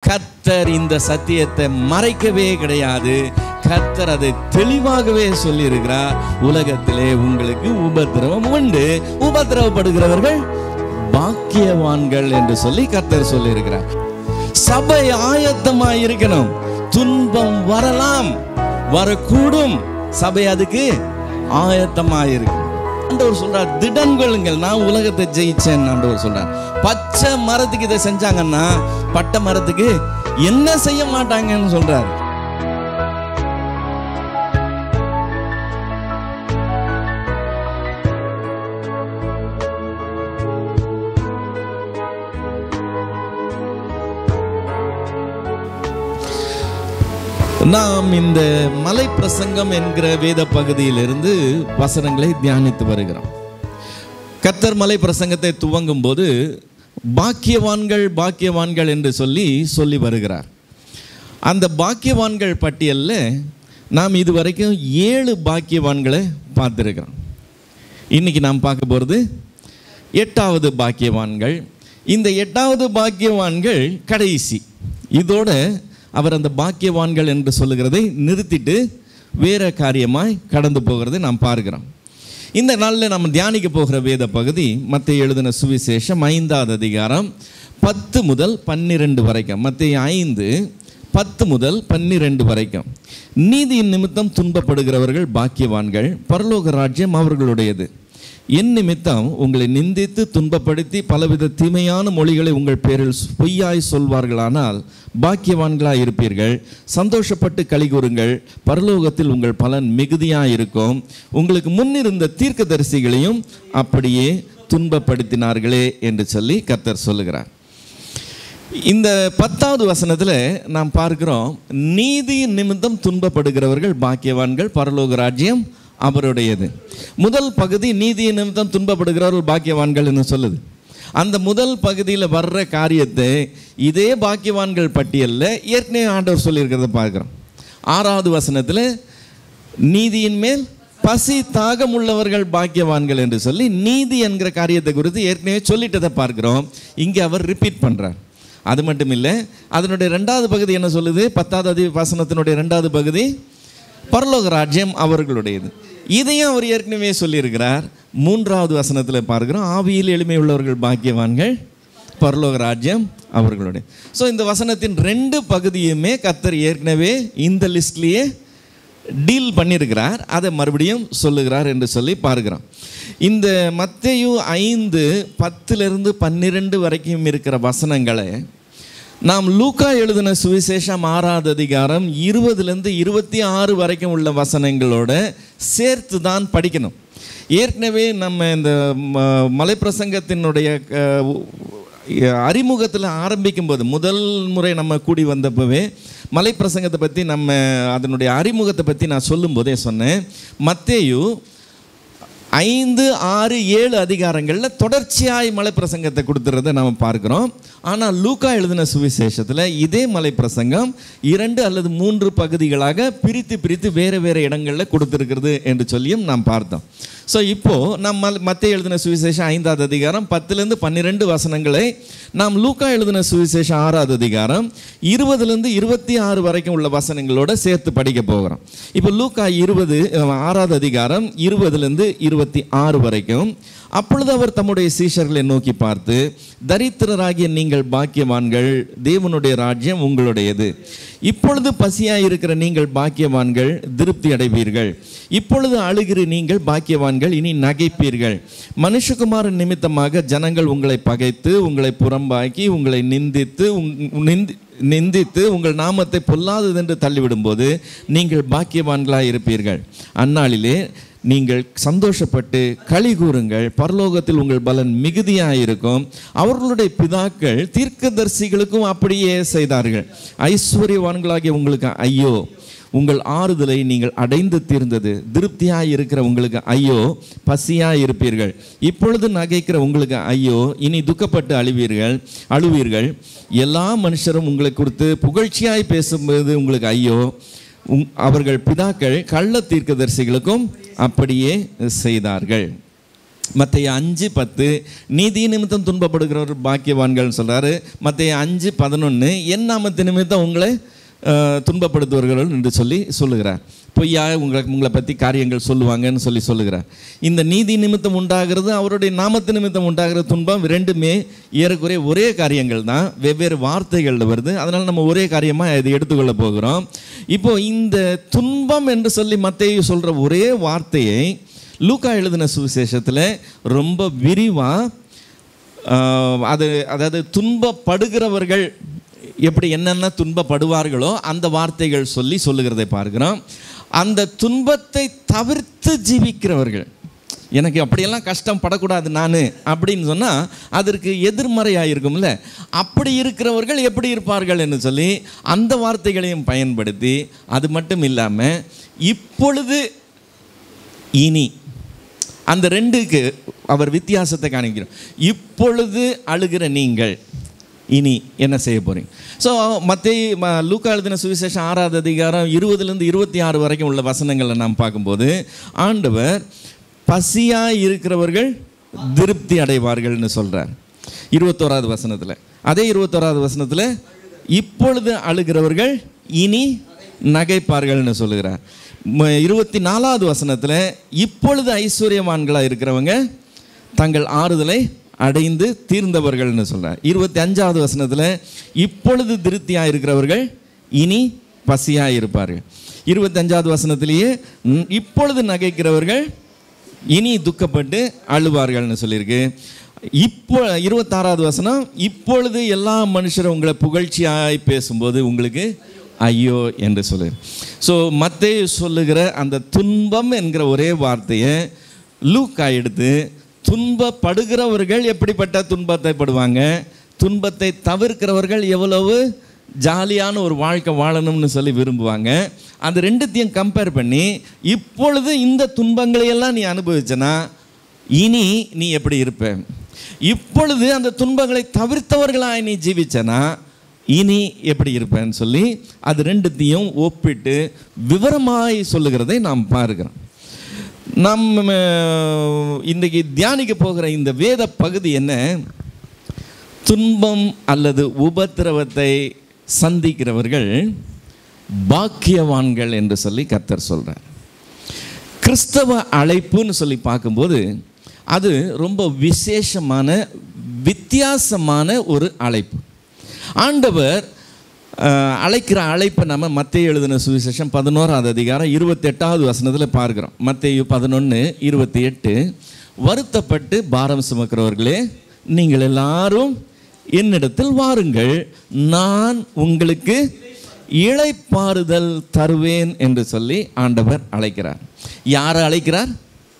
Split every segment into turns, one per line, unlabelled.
கர்த்தர் இந்த சத்தியத்தை மறைக்கவே கிடையாது. கர்த்தர் அதை தெளிவாகவே சொல்லி இருக்கிறார். உலகத்திலே உங்களுக்கு உபத்திரவம் உண்டு, உபத்திரவப்படுகிறவர்கள் பாக்கியவான்கள் என்று சொல்லி கர்த்தர் சொல்லி இருக்கிறார். சபை ஆயத்தமாய் இருக்கணும். துன்பம் வரலாம், வரக்கூடும். சபை அதுக்கு ஆயத்தமாய் இருக்கு. ஆண்டவர் சொல்றார், திடன் கொள்ளுங்கள், நான் உலகத்தை ஜெயிச்சேன். ஆண்டவர் சொல்றார். பச்சை மரத்துக்கு இதை செஞ்சாங்கன்னா பட்ட மரத்துக்கு என்ன செய்ய மாட்டாங்கன்னு சொல்றார். நாம் இந்த மலை பிரசங்கம் என்கிற வேத பகுதியிலிருந்து வசனங்களை தியானித்து வருகிறோம். கர்த்தர் மலை பிரசங்கத்தை துவங்கும் போது பாக்கியவான்கள் பாக்கியவான்கள் என்று சொல்லி வருகிறார். அந்த பாக்கியவான்கள் பட்டியலில் நாம் இதுவரைக்கும் 7 பாக்கியவான்களை பார்த்துருக்கிறோம். இன்னைக்கு நாம் பார்க்க போகிறது 8வது பாக்கியவான்கள். இந்த 8வது பாக்கியவான்கள் கடைசி. இதோட அவர் அந்த பாக்கியவான்கள் என்று சொல்லுகிறதை நிறுத்திட்டு வேற காரியமாய் கடந்து போகிறதை நாம் பார்க்கிறோம். இந்த நாளில் நாம் தியானிக்க போகிற வேத பகுதி மத்தேயு எழுதின சுவிசேஷம் 5வது அதிகாரம் 10 முதல் 12 வரைக்கும். மத்தேயு 5 10 முதல் 12 வரைக்கும். நீதியின் நிமித்தம் துன்பப்படுகிறவர்கள் பாக்கியவான்கள், பரலோக ராஜ்யம் அவர்களுடையது. என் நிமித்தம் உங்களை நிந்தித்து துன்பப்படுத்தி பலவித தீமையான மொழிகளை உங்கள் பேரில் பொய்யாய் சொல்வார்களானால் பாக்கியவான்களாய் இருப்பீர்கள். சந்தோஷப்பட்டு களிகூறுங்கள், பரலோகத்தில் உங்கள் பலன் மிகுதியாக இருக்கும். உங்களுக்கு முன்னிருந்த தீர்க்கதரிசிகளையும் அப்படியே துன்பப்படுத்தினார்களே என்று சொல்லி கர்த்தர் சொல்லுகிறார். இந்த 10வது வசனத்தில் நாம் பார்க்கிறோம், நீதி நிமித்தம் துன்பப்படுகிறவர்கள் பாக்கியவான்கள், பரலோக ராஜ்யம் அவருடையது. முதல் பகுதி நீதி நிமித்தம் துன்பப்படுகிறவர்கள் பாக்கியவான்கள் என்று சொல்லுது. அந்த முதல் பகுதியில் வர்ற காரியத்தை இதே பாக்கியவான்கள் பட்டியலில் ஏற்கனவே ஆண்டவர் சொல்லியிருக்கிறத பார்க்குறோம். 6வது வசனத்தில் நீதியின் மேல் பசி தாகம் உள்ளவர்கள் பாக்கியவான்கள் என்று சொல்லி நீதி என்கிற காரியத்தை குறித்து ஏற்கனவே சொல்லிட்டதை பார்க்கிறோம். இங்கே அவர் ரிப்பீட் பண்ணுறார். அது மட்டும் இல்லை, அதனுடைய 2வது பகுதி என்ன சொல்லுது? 10வது வசனத்தினுடைய 2வது பகுதி பரலோக ராஜ்யம் அவர்களுடையது. இதையும் அவர் ஏற்கனவே சொல்லியிருக்கிறார். 3வது வசனத்தில் பார்க்கிறோம், ஆவியில் எளிமை உள்ளவர்கள் பாக்கியவான்கள், பரலோக ராஜ்யம் அவர்களுடைய. ஸோ இந்த வசனத்தின் 2 பகுதியுமே கர்த்தர் ஏற்கனவே இந்த லிஸ்ட்லேயே டீல் பண்ணியிருக்கிறார். அதை மறுபடியும் சொல்லுகிறார் என்று சொல்லி பார்க்கிறோம். இந்த மத்தேயு 5 10 12 வரைக்கும் இருக்கிற வசனங்களை நாம் லூக்கா எழுதின சுவிசேஷம் 6வது அதிகாரம் 20 26 வரைக்கும் உள்ள வசனங்களோட சேர்த்து தான் படிக்கணும். ஏற்கனவே நம்ம இந்த மலைப்பிரசங்கத்தினுடைய அறிமுகத்தில் ஆரம்பிக்கும் போது முதல் முறை நம்ம கூடி வந்தப்பவே மலைப்பிரசங்கத்தை பற்றி அதனுடைய அறிமுகத்தை பற்றி நான் சொல்லும் போதே சொன்னேன், மத்தேயு 5 6 7 அதிகாரங்களில் தொடர்ச்சியாய் மலை பிரசங்கத்தை கொடுத்துறதை நாம் பார்க்குறோம். ஆனால் லூக்கா எழுதின சுவிசேஷத்தில் இதே மலை பிரசங்கம் 2 அல்லது 3 பகுதிகளாக பிரித்து வேறு இடங்களில் கொடுத்துருக்கிறது என்று சொல்லியும் நாம் பார்த்தோம். ஸோ இப்போது நம்ம மத்தேயு எழுதின சுவிசேஷம் 5வது அதிகாரம் 10 12 வசனங்களை நாம் லூக்கா எழுதின சுவிசேஷம் 6வது அதிகாரம் 20 26 வரைக்கும் உள்ள வசனங்களோட சேர்த்து படிக்க போகிறோம். இப்போ லூக்கா 6வது அதிகாரம் 20 26 வரைக்கும். அப்பொழுது அவர் தம்முடைய சீஷர்களை நோக்கி பார்த்து, தரித்திரராகிய நீங்கள் பாக்கியவான்கள், தேவனுடைய ராஜ்யம் உங்களுடையது. இப்பொழுது பசியாய் இருக்கிற நீங்கள் பாக்கியவான்கள், திருப்தி அடைவீர்கள். இப்பொழுது அழுகிற நீங்கள் பாக்கியவான்கள், இனி நகைப்பீர்கள். மனுஷகுமாரன் நிமித்தமாக ஜனங்கள் உங்களை பகைத்து உங்களை புறம்பாக்கி உங்களை நிந்தித்து உங்கள் நாமத்தை பொல்லாதது என்று தள்ளிவிடும்போது நீங்கள் பாக்கியவான்களாய் இருப்பீர்கள். அந்நாளிலே நீங்கள் சந்தோஷப்பட்டு களி கூறுங்கள், பரலோகத்தில் உங்கள் பலன் மிகுதியாயிருக்கும். அவர்களுடைய பிதாக்கள் தீர்க்கதரிசிகளுக்கும் அப்படியே செய்தார்கள். ஐஸ்வர்யவான்களாகிய உங்களுக்கு ஐயோ, உங்கள் ஆறுதலை நீங்கள் அடைந்து தீர்ந்தது. திருப்தியாய் இருக்கிற உங்களுக்கு ஐயோ, பசியாய் இருப்பீர்கள். இப்பொழுது நகைக்கிற உங்களுக்கு ஐயோ, இனி துக்கப்பட்டு அழுவீர்கள். எல்லா மனுஷரும் உங்களை குறித்து புகழ்ச்சியாய் பேசும்போது உங்களுக்கு ஐயோ, அவர்கள் பிதாக்கள் கள்ள தீர்க்கதரிசிகளுக்கும் அப்படியே செய்தார்கள். மத்தேயு 5:10 நீதி நிமித்தம் துன்பப்படுகிறவர் பாக்கியவான்கள் சொல்கிறாரு. மத்தேயு 5:11 என் நாமத்து நிமித்தம் உங்களை துன்பப்படுத்துவர்கள் என்று சொல்லுகிறார். பொய்யா உங்களை பற்றி காரியங்கள் சொல்லுவாங்கன்னு சொல்லுகிறார். இந்த நீதி நிமித்தம் உண்டாகிறது, அவருடைய நாமத்து நிமித்தம் உண்டாகிற துன்பம் ரெண்டுமே ஏறக்குறைய ஒரே காரியங்கள் தான், வெவ்வேறு வார்த்தைகள் வருது. அதனால் நம்ம ஒரே காரியமாக இதை எடுத்துக்கொள்ள போகிறோம். இப்போ இந்த துன்பம் என்று சொல்லி மத்தேயு சொல்கிற ஒரே வார்த்தையை லூக்கா எழுதின சுவிசேஷத்தில் ரொம்ப விரிவாக அதாவது துன்பப்படுகிறவர்கள் எப்படி என்னென்ன துன்பப்படுவார்களோ அந்த வார்த்தைகள் சொல்லுகிறதை பார்க்கிறோம். அந்த துன்பத்தை தவிர்த்து ஜீவிக்கிறவர்கள், எனக்கு அப்படியெல்லாம் கஷ்டம் படக்கூடாது நான் அப்படின்னு சொன்னால் அதற்கு எதிர்மறையாக இருக்கும்ல, அப்படி இருக்கிறவர்கள் எப்படி இருப்பார்கள் என்று சொல்லி அந்த வார்த்தைகளையும் பயன்படுத்தி, அது மட்டும் இல்லாமல் இப்பொழுது இனி அந்த ரெண்டுக்கு அவர் வித்தியாசத்தை காணிக்கிறோம். இப்பொழுது அழுகிற நீங்கள் இனி என்ன செய்ய போகிறீங்க? ஸோ லூக்கா எழுதின சுவிசேஷம் 6ஆவது அதிகாரம் 20 26 வரைக்கும் உள்ள வசனங்களை நாம் பார்க்கும்போது ஆண்டவர் பசியாக இருக்கிறவர்கள் திருப்தி அடைவார்கள்னு சொல்கிறார் 21வது வசனத்தில். அதே 21வது வசனத்தில் இப்பொழுது அழுகிறவர்கள் இனி நகைப்பார்கள்னு சொல்லுகிறார். 24வது வசனத்தில் இப்பொழுது ஐஸ்வர்யவான்களாக இருக்கிறவங்க தங்கள் ஆறுதலை அடைந்து தீர்ந்தவர்கள்னு சொல்கிறார். 25வது வசனத்தில் இப்பொழுது திருப்தியாக இருக்கிறவர்கள் இனி பசியாக இருப்பார்கள். 25வது வசனத்திலேயே இப்பொழுது நகைக்கிறவர்கள் இனி துக்கப்பட்டு அழுவார்கள்னு சொல்லியிருக்கு. இப்போ 26வது வசனம் இப்பொழுது எல்லா மனுஷரும் உங்களை புகழ்ச்சியாய் பேசும்போது உங்களுக்கு ஐயோ என்று சொல்லு. ஸோ மத்தேயு சொல்லுகிற அந்த துன்பம் என்கிற ஒரே வார்த்தையை லூக்கா எடுத்து துன்பப்படுகிறவர்கள் எப்படிப்பட்ட துன்பத்தை படுவாங்க, துன்பத்தை தவிர்க்கிறவர்கள் எவ்வளவு ஜாலியான ஒரு வாழ்க்கை வாழணும்னு சொல்லி விரும்புவாங்க, அது ரெண்டுத்தையும் கம்பேர் பண்ணி இப்பொழுது இந்த துன்பங்களையெல்லாம் நீ அனுபவிச்சனா இனி நீ எப்படி இருப்ப, இப்பொழுது அந்த துன்பங்களை தவிர்த்தவர்களாக நீ ஜீவிச்சனா இனி எப்படி இருப்பேன்னு சொல்லி அது ரெண்டுத்தையும் ஒப்பிட்டு விவரமாய் சொல்லுகிறதை நாம் பார்க்கிறோம். நம்ம இன்றைக்கு தியானிக்க போகிற இந்த வேத பகுதி என்ன, துன்பம் அல்லது உபத்திரவத்தை சந்திக்கிறவர்கள் பாக்கியவான்கள் என்று சொல்லி கர்த்தர் சொல்கிறார். கிறிஸ்தவ அழைப்புன்னு சொல்லி பார்க்கும்போது அது ரொம்ப விசேஷமான வித்தியாசமான ஒரு அழைப்பு. ஆண்டவர் அழைக்கிற அழைப்பை நம்ம மத்தேயு எழுதின சுவிசேஷம் 11வது அதிகாரம் 28வது வசனத்தில் பார்க்கிறோம். மத்தேயு 11:28 வருத்தப்பட்டு பாரம் சுமக்கிறவர்களே நீங்கள் எல்லாரும் என்னிடத்தில் வாருங்கள், நான் உங்களுக்கு இளைப்பாறுதல் தருவேன் என்று சொல்லி ஆண்டவர் அழைக்கிறார். யாரை அழைக்கிறார்?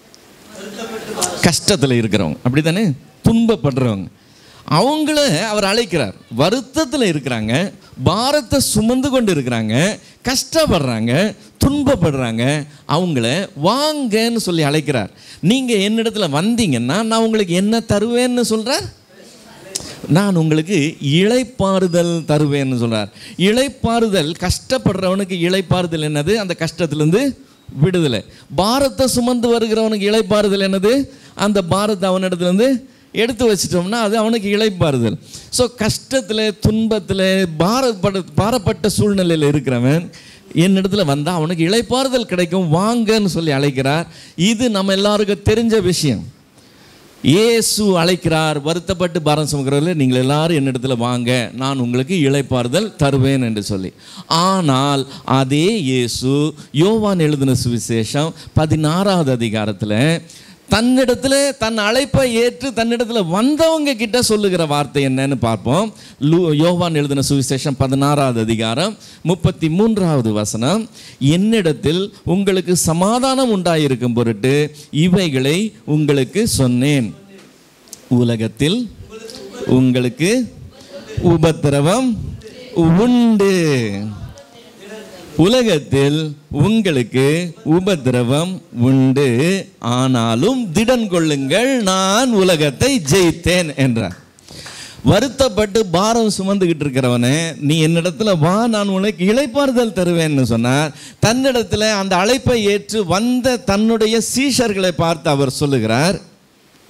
கஷ்டத்தில் இருக்கிறவங்க, அப்படி தானே, துன்பப்படுறவங்க, அவங்கள அவர் அழைக்கிறார். வருத்தத்தில் இருக்கிறாங்க, பாரத்தை சுமந்து கொண்டு இருக்கிறாங்க, கஷ்டப்படுறாங்க, துன்பப்படுறாங்க, அவங்கள வாங்கன்னு சொல்லி அழைக்கிறார். நீங்கள் என்னிடத்துல வந்தீங்கன்னா நான் உங்களுக்கு என்ன தருவேன்னு சொல்கிறார்? நான் உங்களுக்கு இளைப்பாறுதல் தருவேன்னு சொல்கிறார். இளைப்பாறுதல், கஷ்டப்படுறவனுக்கு இளைப்பாறுதல் என்னது? அந்த கஷ்டத்துலேருந்து விடுதலை. பாரத்தை சுமந்து வருகிறவனுக்கு இளைப்பாறுதல் என்னது? அந்த பாரத்தை அவனிடத்துலேருந்து எடுத்து வச்சிட்டோம்னா அது அவனுக்கு இளைப்பாறுதல். ஸோ கஷ்டத்தில், துன்பத்தில், பாரப்பட்ட சூழ்நிலையில் இருக்கிறவன் என்னிடத்துல வந்தால் அவனுக்கு இளைப்பாறுதல் கிடைக்கும், வாங்கன்னு சொல்லி அழைக்கிறார். இது நம்ம எல்லாருக்கும் தெரிஞ்ச விஷயம். இயேசு அழைக்கிறார், வருத்தப்பட்டு பாரம் சுமக்கிறவர்களே நீங்கள் எல்லாரும் என்னிடத்துல வாங்க, நான் உங்களுக்கு இளைப்பாறுதல் தருவேன் என்று சொல்லி. ஆனால் அதே இயேசு யோவான் எழுதின சுவிசேஷம் 16வது அதிகாரத்தில் தன்னிடத்துல தன் அழைப்பை ஏற்று தன்னிடத்துல வந்தவங்க கிட்ட சொல்லுகிற வார்த்தை என்னன்னு பார்ப்போம். யோவான் எழுதின சுவிசேஷம் 16வது அதிகாரம் 33வது வசனம், என்னிடத்தில் உங்களுக்கு சமாதானம் உண்டாயிருக்கும் பொருட்டு இவைகளை உங்களுக்கு சொன்னேன், உலகத்தில் உங்களுக்கு உபத்திரவம் உண்டு, உலகத்தில் உங்களுக்கு உபத்திரவம் உண்டு, ஆனாலும் திடன் கொள்ளுங்கள், நான் உலகத்தை ஜெயித்தேன் என்றார். வருத்தப்பட்டு பாரம் சுமந்துக்கிட்டு இருக்கிறவனே நீ என்னிடத்துல வா, நான் உனக்கு இளைப்பாறுதல் தருவேன்னு சொன்னார். தன்னிடத்துல அந்த அழைப்பை ஏற்று வந்த தன்னுடைய சீஷர்களை பார்த்து அவர் சொல்லுகிறார்,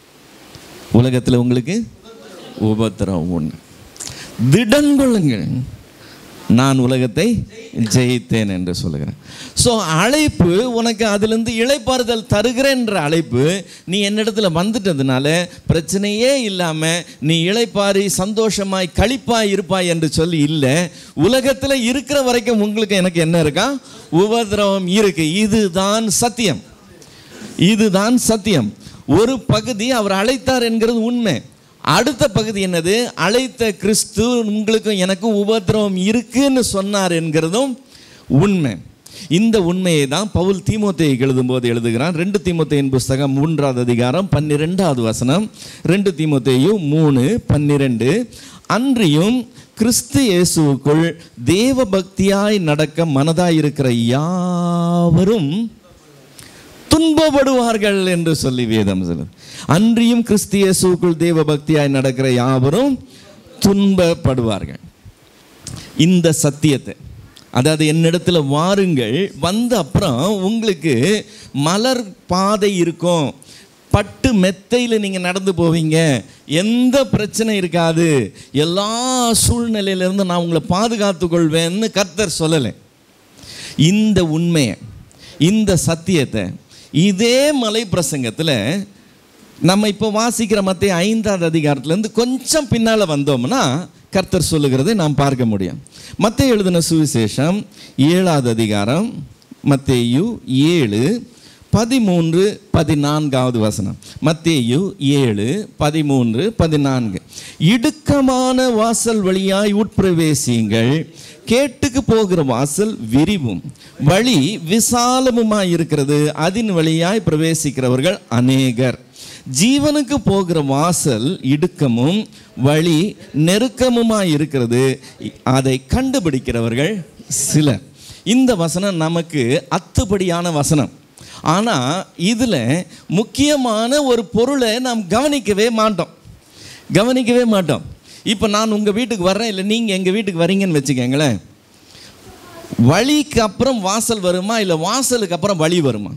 உலகத்தில் உங்களுக்கு உபத்திரவம் உண்டு. திடன் கொள்ளுங்கள், நான் உலகத்தை ஜெயித்தேன் என்று சொல்லுகிறேன். ஸோ அழைப்பு உனக்கு அதிலிருந்து இளைப்பாறுதல் தருகிறேன்ற அழைப்பு நீ என்னிடத்துல வந்துட்டதுனால பிரச்சனையே இல்லாமல் நீ இளைப்பாரி சந்தோஷமாய் களிப்பாய் இருப்பாய் என்று சொல்லி இல்லை. உலகத்தில் இருக்கிற வரைக்கும் உங்களுக்கு எனக்கு என்ன இருக்கா? உபத்திரவம் இருக்கு. இதுதான் சத்தியம், இதுதான் சத்தியம். ஒரு பகுதி அவர் அழைத்தார் என்கிறது உண்மை. அடுத்த பகுதி என்னது? அழைத்த கிறிஸ்து உங்களுக்கும் எனக்கும் உபத்திரவம் இருக்குன்னு சொன்னார் என்கிறதும் உண்மை. இந்த உண்மையை தான் பவுல் தீமோத்தேயுக்கு எழுதும்போது எழுதுகிறான். 2 தீமோத்தேயின் புஸ்தகம் 3வது அதிகாரம் 12வது வசனம். 2 தீமோத்தேயு 3:12. அன்றியும் கிறிஸ்து இயேசுவுக்குள் தேவ பக்தியாய் நடக்க மனதாயிருக்கிற யாவரும் துன்பப்படுவார்கள் என்று சொல்லி வேதம் சொல்லுது. அன்றியும் கிறிஸ்து இயேசுவுக்குள் தேவ பக்தியாய் நடக்கிற யாவரும் துன்பப்படுவார்கள். இந்த சத்தியத்தை, அதாவது என்னிடத்துல வாருங்கள், வந்த அப்புறம் உங்களுக்கு மலர் பாதை இருக்கும், பட்டு மெத்தையில் நீங்கள் நடந்து போவீங்க, எந்த பிரச்சனை இருக்காது, எல்லா சூழ்நிலையிலிருந்து நான் உங்களை பாதுகாத்து கொள்வேன்னு கர்த்தர் சொல்லலை. இந்த உண்மையை, இந்த சத்தியத்தை இதே மலை பிரசங்கத்தில் நம்ம இப்போ வாசிக்கிற மத்திய 5வது அதிகாரத்துலேருந்து கொஞ்சம் பின்னால் வந்தோம்னா கர்த்தர் சொல்லுகிறதை நாம் பார்க்க முடியும். மத்தேயு எழுதின சுவிசேஷம் 7வது அதிகாரம், மத்தேயு 7:13-14 வசனம். மத்தேயு 7:13-14. இடுக்கமான வாசல் வழியாய் உட்பிரவேசியுங்கள், கேட்டுக்கு போகிற வாசல் விரிவும் வழி விசாலமுமாய் இருக்கிறது, அதன் வழியாய் பிரவேசிக்கிறவர்கள் அநேகர். ஜீவனுக்கு போகிற வாசல் இடுக்கமும் வழி நெருக்கமுமாய் இருக்கிறது, அதை கண்டுபிடிக்கிறவர்கள் சிலர். இந்த வசனம் நமக்கு அத்துப்படியான வசனம். ஆனால் இதில் முக்கியமான ஒரு பொருளை நாம் கவனிக்கவே மாட்டோம். இப்போ நான் உங்கள் வீட்டுக்கு வர்றேன், இல்லை நீங்கள் எங்கள் வீட்டுக்கு வரீங்கன்னு வச்சுக்கோங்களேன். வழிக்கு அப்புறம் வாசல் வருமா, இல்லை வாசலுக்கு அப்புறம் வழி வருமா?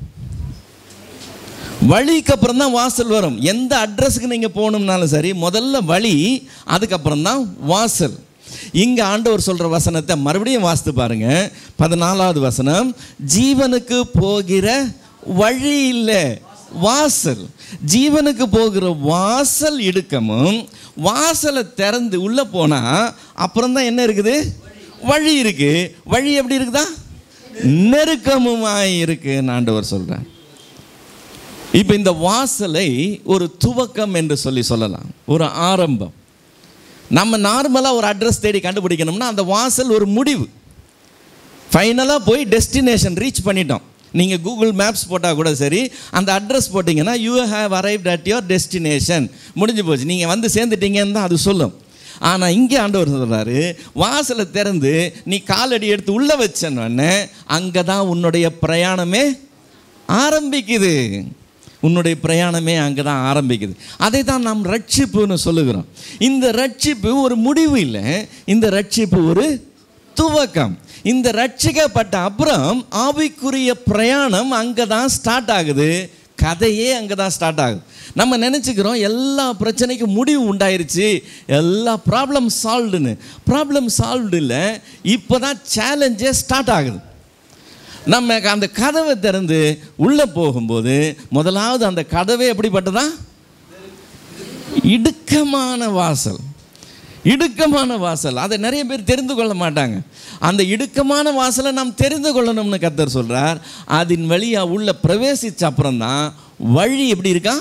வழிக்கு அப்புறம் தான் வாசல் வரும். எந்த அட்ரஸுக்கு நீங்கள் போகணும்னாலும் சரி, முதல்ல வழி, அதுக்கப்புறம் தான் வாசல். இங்கே ஆண்டவர் சொல்கிற வசனத்தை மறுபடியும் வாசித்து பாருங்க. 14வது வசனம். ஜீவனுக்கு போகிற வழி இல்லை, வாசல். ஜீவனுக்கு போகிற வாசல் இடுக்கமும், வாசலை திறந்து உள்ளே போனால் அப்புறம் தான் என்ன இருக்குது? வழி இருக்கு. வழி எப்படி இருக்குதா? நெருக்கமுமாய் இருக்குன்னு ஆண்டவர் சொல்கிறார். இப்போ இந்த வாசலை ஒரு துவக்கம் என்று சொல்லலாம், ஒரு ஆரம்பம். நம்ம நார்மலாக ஒரு அட்ரஸ் தேடி கண்டுபிடிக்கணும்னா அந்த வாசல் ஒரு முடிவு. ஃபைனலாக போய் டெஸ்டினேஷன் ரீச் பண்ணிட்டோம். நீங்கள் கூகுள் மேப்ஸ் போட்டால் கூட சரி, அந்த அட்ரஸ் போட்டிங்கன்னா you have arrived at your destination, முடிஞ்சு போச்சு, நீங்கள் வந்து சேர்ந்துட்டீங்கன்னு தான் அது சொல்லும். ஆனால் இங்கே ஆண்டவர் சொல்கிறாரு, வாசலை திறந்து நீ காலடி எடுத்து உள்ளே வச்சோன்னே அங்கே தான் உன்னுடைய பிரயாணமே ஆரம்பிக்குது. உன்னுடைய பிரயாணமே அங்கே தான் ஆரம்பிக்குது. அதை தான் நாம் ரட்சிப்புன்னு சொல்லுகிறோம். இந்த ரட்சிப்பு ஒரு முடிவு இல்லை, இந்த ரட்சிப்பு ஒரு துவக்கம். இந்த ரட்சிக்கப்பட்ட அப்புறம் ஆவிக்குரிய பிரயாணம் அங்கே தான் ஸ்டார்ட் ஆகுது. கதையே அங்கே தான் ஸ்டார்ட் ஆகுது. நம்ம நினச்சிக்கிறோம் எல்லா பிரச்சனைக்கும் முடிவு உண்டாயிருச்சு, எல்லா ப்ராப்ளம் சால்வ்டுன்னு. ப்ராப்ளம் சால்வ்டு இல்லை, இப்போ தான் சேலஞ்சே ஸ்டார்ட் ஆகுது. நம்ம அந்த கதவை திறந்து உள்ளே போகும்போது முதலாவது அந்த கதவே எப்படிப்பட்டதா? இடுக்கமான வாசல். இடுக்கமான வாசல், அதை நிறைய பேர் தெரிந்து கொள்ள மாட்டாங்க. அந்த இடுக்கமான வாசலை நாம் தெரிந்து கொள்ளணும்னு கர்த்தர் சொல்கிறார். அதன் வழியாக உள்ள பிரவேசித்த அப்புறம்தான் வழி எப்படி இருக்கா?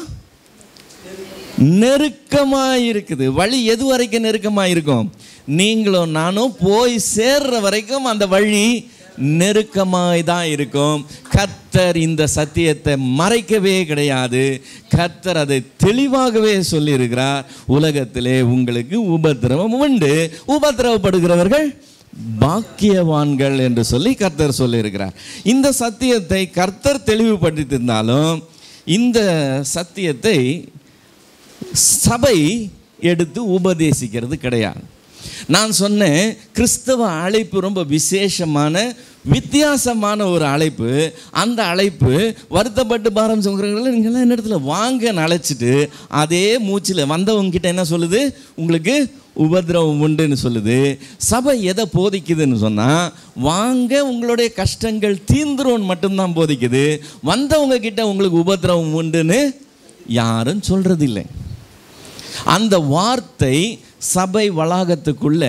நெருக்கமாக இருக்குது. வழி எது வரைக்கும் நெருக்கமாக இருக்கும்? நீங்களும் நானும் போய் சேர்ற வரைக்கும் அந்த வழி நெருக்கமாய் தான் இருக்கும். கர்த்தர் இந்த சத்தியத்தை மறைக்கவே கிடையாது. கர்த்தர் அதை தெளிவாகவே சொல்லியிருக்கிறார். உலகத்திலே உங்களுக்கு உபத்திரவம் உண்டு, உபத்திரவப்படுகிறவர்கள் பாக்கியவான்கள் என்று சொல்லி கர்த்தர் சொல்லியிருக்கிறார். இந்த சத்தியத்தை கர்த்தர் தெளிவுபடுத்தியிருந்தாலும் இந்த சத்தியத்தை சபை எடுத்து உபதேசிக்கிறது கிடையாது. நான் சொன்னேன், கிறிஸ்தவ அழைப்பு ரொம்ப விசேஷமான வித்தியாசமான ஒரு அழைப்பு. அந்த அழைப்பு வருத்தப்பட்டு பாரம் சுமக்கிறவர்கள் நீங்கள்லாம் என்ன இடத்துல வாங்கன்னு அழைச்சிட்டு அதே மூச்சில் வந்தவங்க கிட்ட என்ன சொல்லுது? உங்களுக்கு உபத்திரவம் உண்டுன்னு சொல்லுது. சபை எதை போதிக்குதுன்னு சொன்னால், வாங்க உங்களுடைய கஷ்டங்கள் தீந்துரும்னு மட்டும்தான் போதிக்குது. வந்தவங்க கிட்ட உங்களுக்கு உபத்திரவம் உண்டுன்னு யாரும் சொல்றதில்லை. அந்த வார்த்தை சபை வளாகத்துக்குள்ள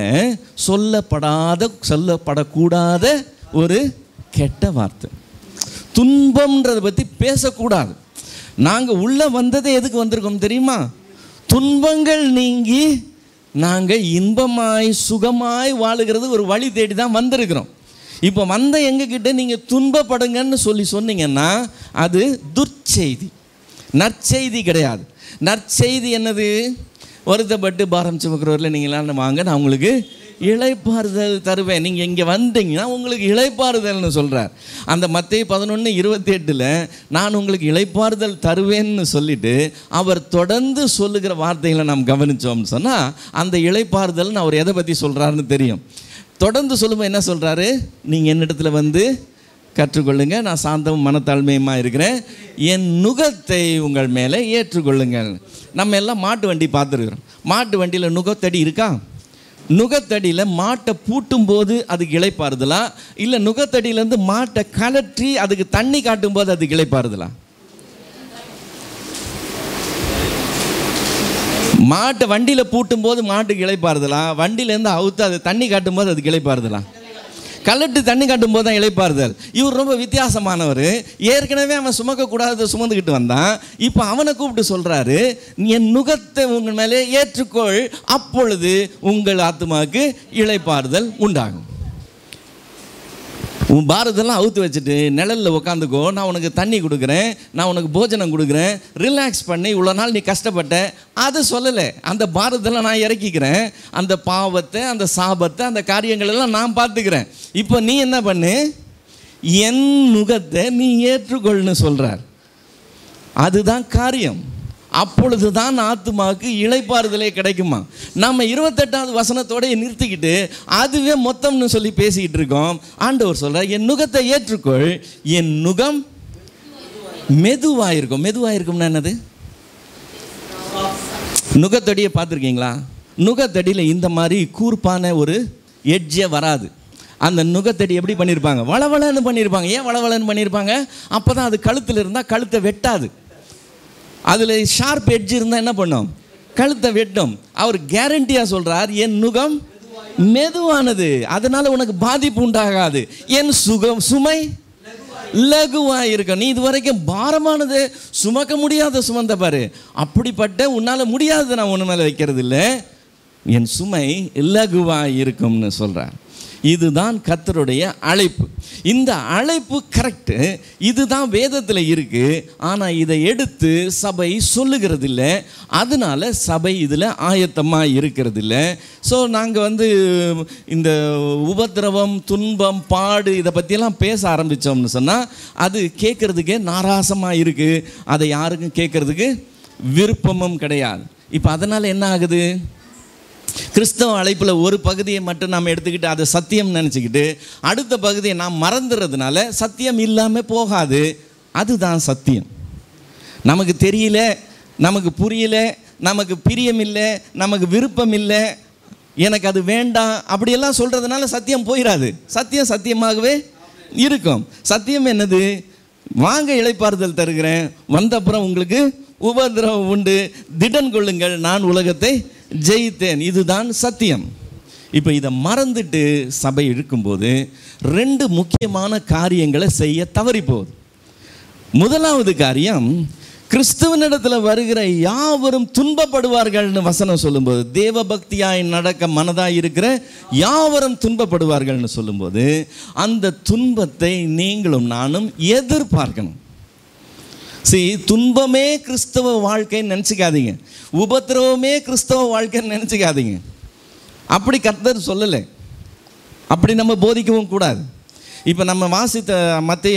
சொல்லப்படக்கூடாத ஒரு கெட்ட வார்த்தை. துன்பம்ன்றதை பற்றி பேசக்கூடாது. நாங்கள் உள்ள வந்ததே எதுக்கு வந்திருக்கோம் தெரியுமா? துன்பங்கள் நீங்கி நாங்கள் இன்பமாய் சுகமாய் வாழுகிறது ஒரு வழி தேடி தான் வந்திருக்கிறோம். இப்போ வந்த எங்ககிட்ட நீங்கள் துன்பப்படுங்கன்னு சொன்னீங்கன்னா அது துர்ச்செய்தி, நற்செய்தி கிடையாது. நற்செய்தி என்னது? வருத்தப்பட்டு பாரம் சுமக்கிறவர்கள் நீங்களாம் வாங்க, நான் உங்களுக்கு இளைப்பாறுதல் தருவேன். நீங்கள் இங்கே வந்தீங்கன்னா உங்களுக்கு இளைப்பாறுதல்னு சொல்கிறார். அந்த மத்தேயு 11:28 நான் உங்களுக்கு இளைப்பாறுதல் தருவேன்னு சொல்லிட்டு அவர் தொடர்ந்து சொல்லுகிற வார்த்தைகளை நாம் கவனித்தோம்னு சொன்னால் அந்த இளைப்பாறுதல்னு அவர் எதை பற்றி சொல்கிறாருன்னு தெரியும். தொடர்ந்து சொல்லும்போது என்ன சொல்கிறாரு? நீங்கள் என்னிடத்துல வந்து கற்றுக்கொள்ளுங்க, நான் சாந்தமும் மனத்தாழ்மையுமா இருக்கிறேன், என் நுகத்தை உங்கள் மேலே ஏற்றுக்கொள்ளுங்கள். நம்ம எல்லாம் மாட்டு வண்டி பார்த்துருக்குறோம். மாட்டு வண்டியில் நுகத்தடி இருக்கா? நுகத்தடியில் மாட்டை பூட்டும் போது அதுக்கு இளைப்பாறுதலா, இல்லை நுகத்தடியிலேருந்து மாட்டை கலற்றி அதுக்கு தண்ணி காட்டும் போது அதுக்கு இளைப்பாறுதலா? மாட்டை வண்டியில் பூட்டும் போது மாட்டுக்கு இளைப்பாறுதலா, வண்டியிலேருந்து அவுத்து அது தண்ணி காட்டும் போது அதுக்கு இளைப்பாறுதலா? கலட்டு தண்ணி காட்டும் போது தான் இளைப்பாறுதல். இவர் ரொம்ப வித்தியாசமானவர். ஏற்கனவே அவன் சுமக்கக்கூடாத சுமந்துக்கிட்டு வந்தான். இப்போ அவனை கூப்பிட்டு சொல்கிறாரு, என் நுகத்தை உங்கள் மேலே ஏற்றுக்கொள், அப்பொழுது உங்கள் ஆத்மாவுக்கு இளைப்பாறுதல் உண்டாகும். உன் பாரதெல்லாம் அவுத்து வச்சுட்டு நிழலில் உட்காந்துக்கோ, நான் உனக்கு தண்ணி கொடுக்குறேன், நான் உனக்கு போஜனம் கொடுக்குறேன், ரிலாக்ஸ் பண்ணி இவ்வளோ நாள் நீ கஷ்டப்பட்ட, அது சொல்லலை. அந்த பாரதெல்லாம் நான் இறக்கிக்கிறேன், அந்த பாவத்தை, அந்த சாபத்தை, அந்த காரியங்களெல்லாம் நான் பார்த்துக்கிறேன். இப்போ நீ என்ன பண்ணு, என் நுகத்தை நீ ஏற்றுக்கொள்னு சொல்கிறார். அதுதான் காரியம். அப்பொழுது தான் ஆத்துமாவுக்கு இளைப்பாறுதலே கிடைக்குமா. நம்ம 28வது வசனத்தோட நிறுத்திக்கிட்டு அதுவே மொத்தம்னு சொல்லி பேசிக்கிட்டு இருக்கோம். ஆண்டவர் சொல்கிறார், என் நுகத்தை ஏற்றுக்கொள், என் நுகம் மெதுவாயிருக்கும். மெதுவாயிருக்கும்னா என்னது? நுகத்தடியை பார்த்துருக்கீங்களா? நுகத்தடியில் இந்த மாதிரி கூர்ப்பான ஒரு எட்ஜே வராது. அந்த நுகத்தடி எப்படி பண்ணியிருப்பாங்க? வளவளன்னு பண்ணியிருப்பாங்க. ஏன் வளவளன்னு பண்ணியிருப்பாங்க? அப்போ தான் அது கழுத்தில் இருந்தால் கழுத்தை வெட்டாது. அதில் ஷார்ப் எட்ஜ் இருந்தால் என்ன பண்ணும்? கழுத்தை வெட்டும். அவர் கேரண்டியாக சொல்கிறார், என் நுகம் மெதுவானது, அதனால் உனக்கு பாதிப்பு உண்டாகாது, என் சுமை லகுவாக இருக்கும். நீ இது வரைக்கும் பாரமானது சுமக்க முடியாத சுமந்த பாரு, அப்படிப்பட்ட உன்னால் முடியாதது நான் ஒன்று மேலே வைக்கிறது இல்லை, என் சுமை லகுவாக இருக்கும்னு சொல்கிறார். இதுதான் கர்த்தருடைய அழைப்பு. இந்த அழைப்பு கரெக்டு, இதுதான் வேதத்தில் இருக்குது. ஆனால் இதை எடுத்து சபை சொல்லுகிறது இல்லை. அதனால சபை இதில் ஆயத்தமாக இருக்கிறது இல்லை. ஸோ நாங்கள் இந்த உபத்திரவம், துன்பம், பாடு இதை பற்றியெல்லாம் பேச ஆரம்பித்தோம்னு சொன்னால் அது கேட்குறதுக்கே நாராசமாக இருக்குது. அதை யாருக்கும் கேட்குறதுக்கு விருப்பமும் கிடையாது. இப்போ அதனால் என்ன ஆகுது? கிறிஸ்தவ அழைப்பில் ஒரு பகுதியை மட்டும் நாம் எடுத்துக்கிட்டு அதை சத்தியம் நினச்சிக்கிட்டு அடுத்த பகுதியை நாம் மறந்துடுறதுனால சத்தியம் இல்லாமல் போகாது. அதுதான் சத்தியம். நமக்கு தெரியல, நமக்கு புரியல, நமக்கு பிரியம் இல்லை, நமக்கு விருப்பம் இல்லை, எனக்கு அது வேண்டாம் அப்படியெல்லாம் சொல்கிறதுனால சத்தியம் போயிடாது. சத்தியம் சத்தியமாகவே இருக்கும். சத்தியம் என்னது? வாங்க இளைப்பாறுதல் தருகிறேன், வந்த அப்புறம் உங்களுக்கு உபத்திரவம் உண்டு, திடன் கொள்ளுங்கள், நான் உலகத்தை ஜெயித்தேன். இதுதான் சத்தியம். இப்போ இதை மறந்துட்டு சபை இருக்கும்போது 2 முக்கியமான காரியங்களை செய்ய தவறி போகுது. முதலாவது காரியம், கிறிஸ்துவனிடத்தில் வருகிற யாவரும் துன்பப்படுவார்கள்னு வசனம் சொல்லும்போது, தேவ பக்தியாய் நடக்க மனதாய் இருக்கிற யாவரும் துன்பப்படுவார்கள்னு சொல்லும்போது அந்த துன்பத்தை நீங்களும் நானும் எதிர்பார்க்கணும். துன்பமே கிறிஸ்தவ வாழ்க்கைன்னு நினச்சிக்காதீங்க, உபத்திரவமே கிறிஸ்தவ வாழ்க்கைன்னு நினச்சிக்காதீங்க. அப்படி கர்த்தர் சொல்லலை, அப்படி நம்ம போதிக்கவும் கூடாது. இப்போ நம்ம வாசித்த மத்தேயு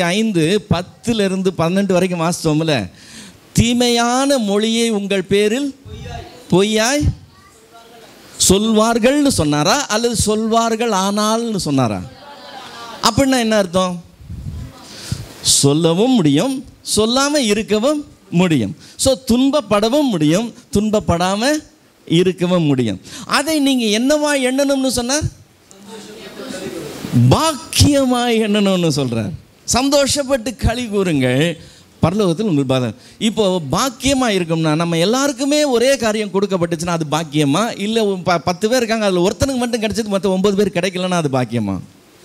5:10-12 வரைக்கும் வாசித்தோம்ல, தீமையான மொழியை உங்கள் பேரில் பொய்யாய் சொல்வார்கள்னு சொன்னாரா அல்லது சொல்வார்கள் ஆனால்னு சொன்னாரா? அப்படின்னா என்ன அர்த்தம்? சொல்லவும் முடியும், சொல்லாமல் இருக்கவும் முடியும். ஸோ துன்பப்படவும் முடியும், துன்பப்படாமல் இருக்கவும் முடியும். அதை நீங்கள் என்னவா எண்ணணும்னு சொன்னார்? பாக்கியமாய் எண்ணணும்னு சொல்கிறார். சந்தோஷப்பட்டு களி கூறுங்கள், பரலோகத்தில் உங்கள் பாதம். இப்போ பாக்கியமாக இருக்கும்னா நம்ம எல்லாருக்குமே ஒரே காரியம் கொடுக்கப்பட்டுச்சுன்னா அது பாக்கியமா? இல்லை 10 பேர் இருக்காங்க, அதில் ஒருத்தனுக்கு மட்டும் கிடைச்சது, மற்ற 9 பேர் கிடைக்கலன்னா அது பாக்கியமா?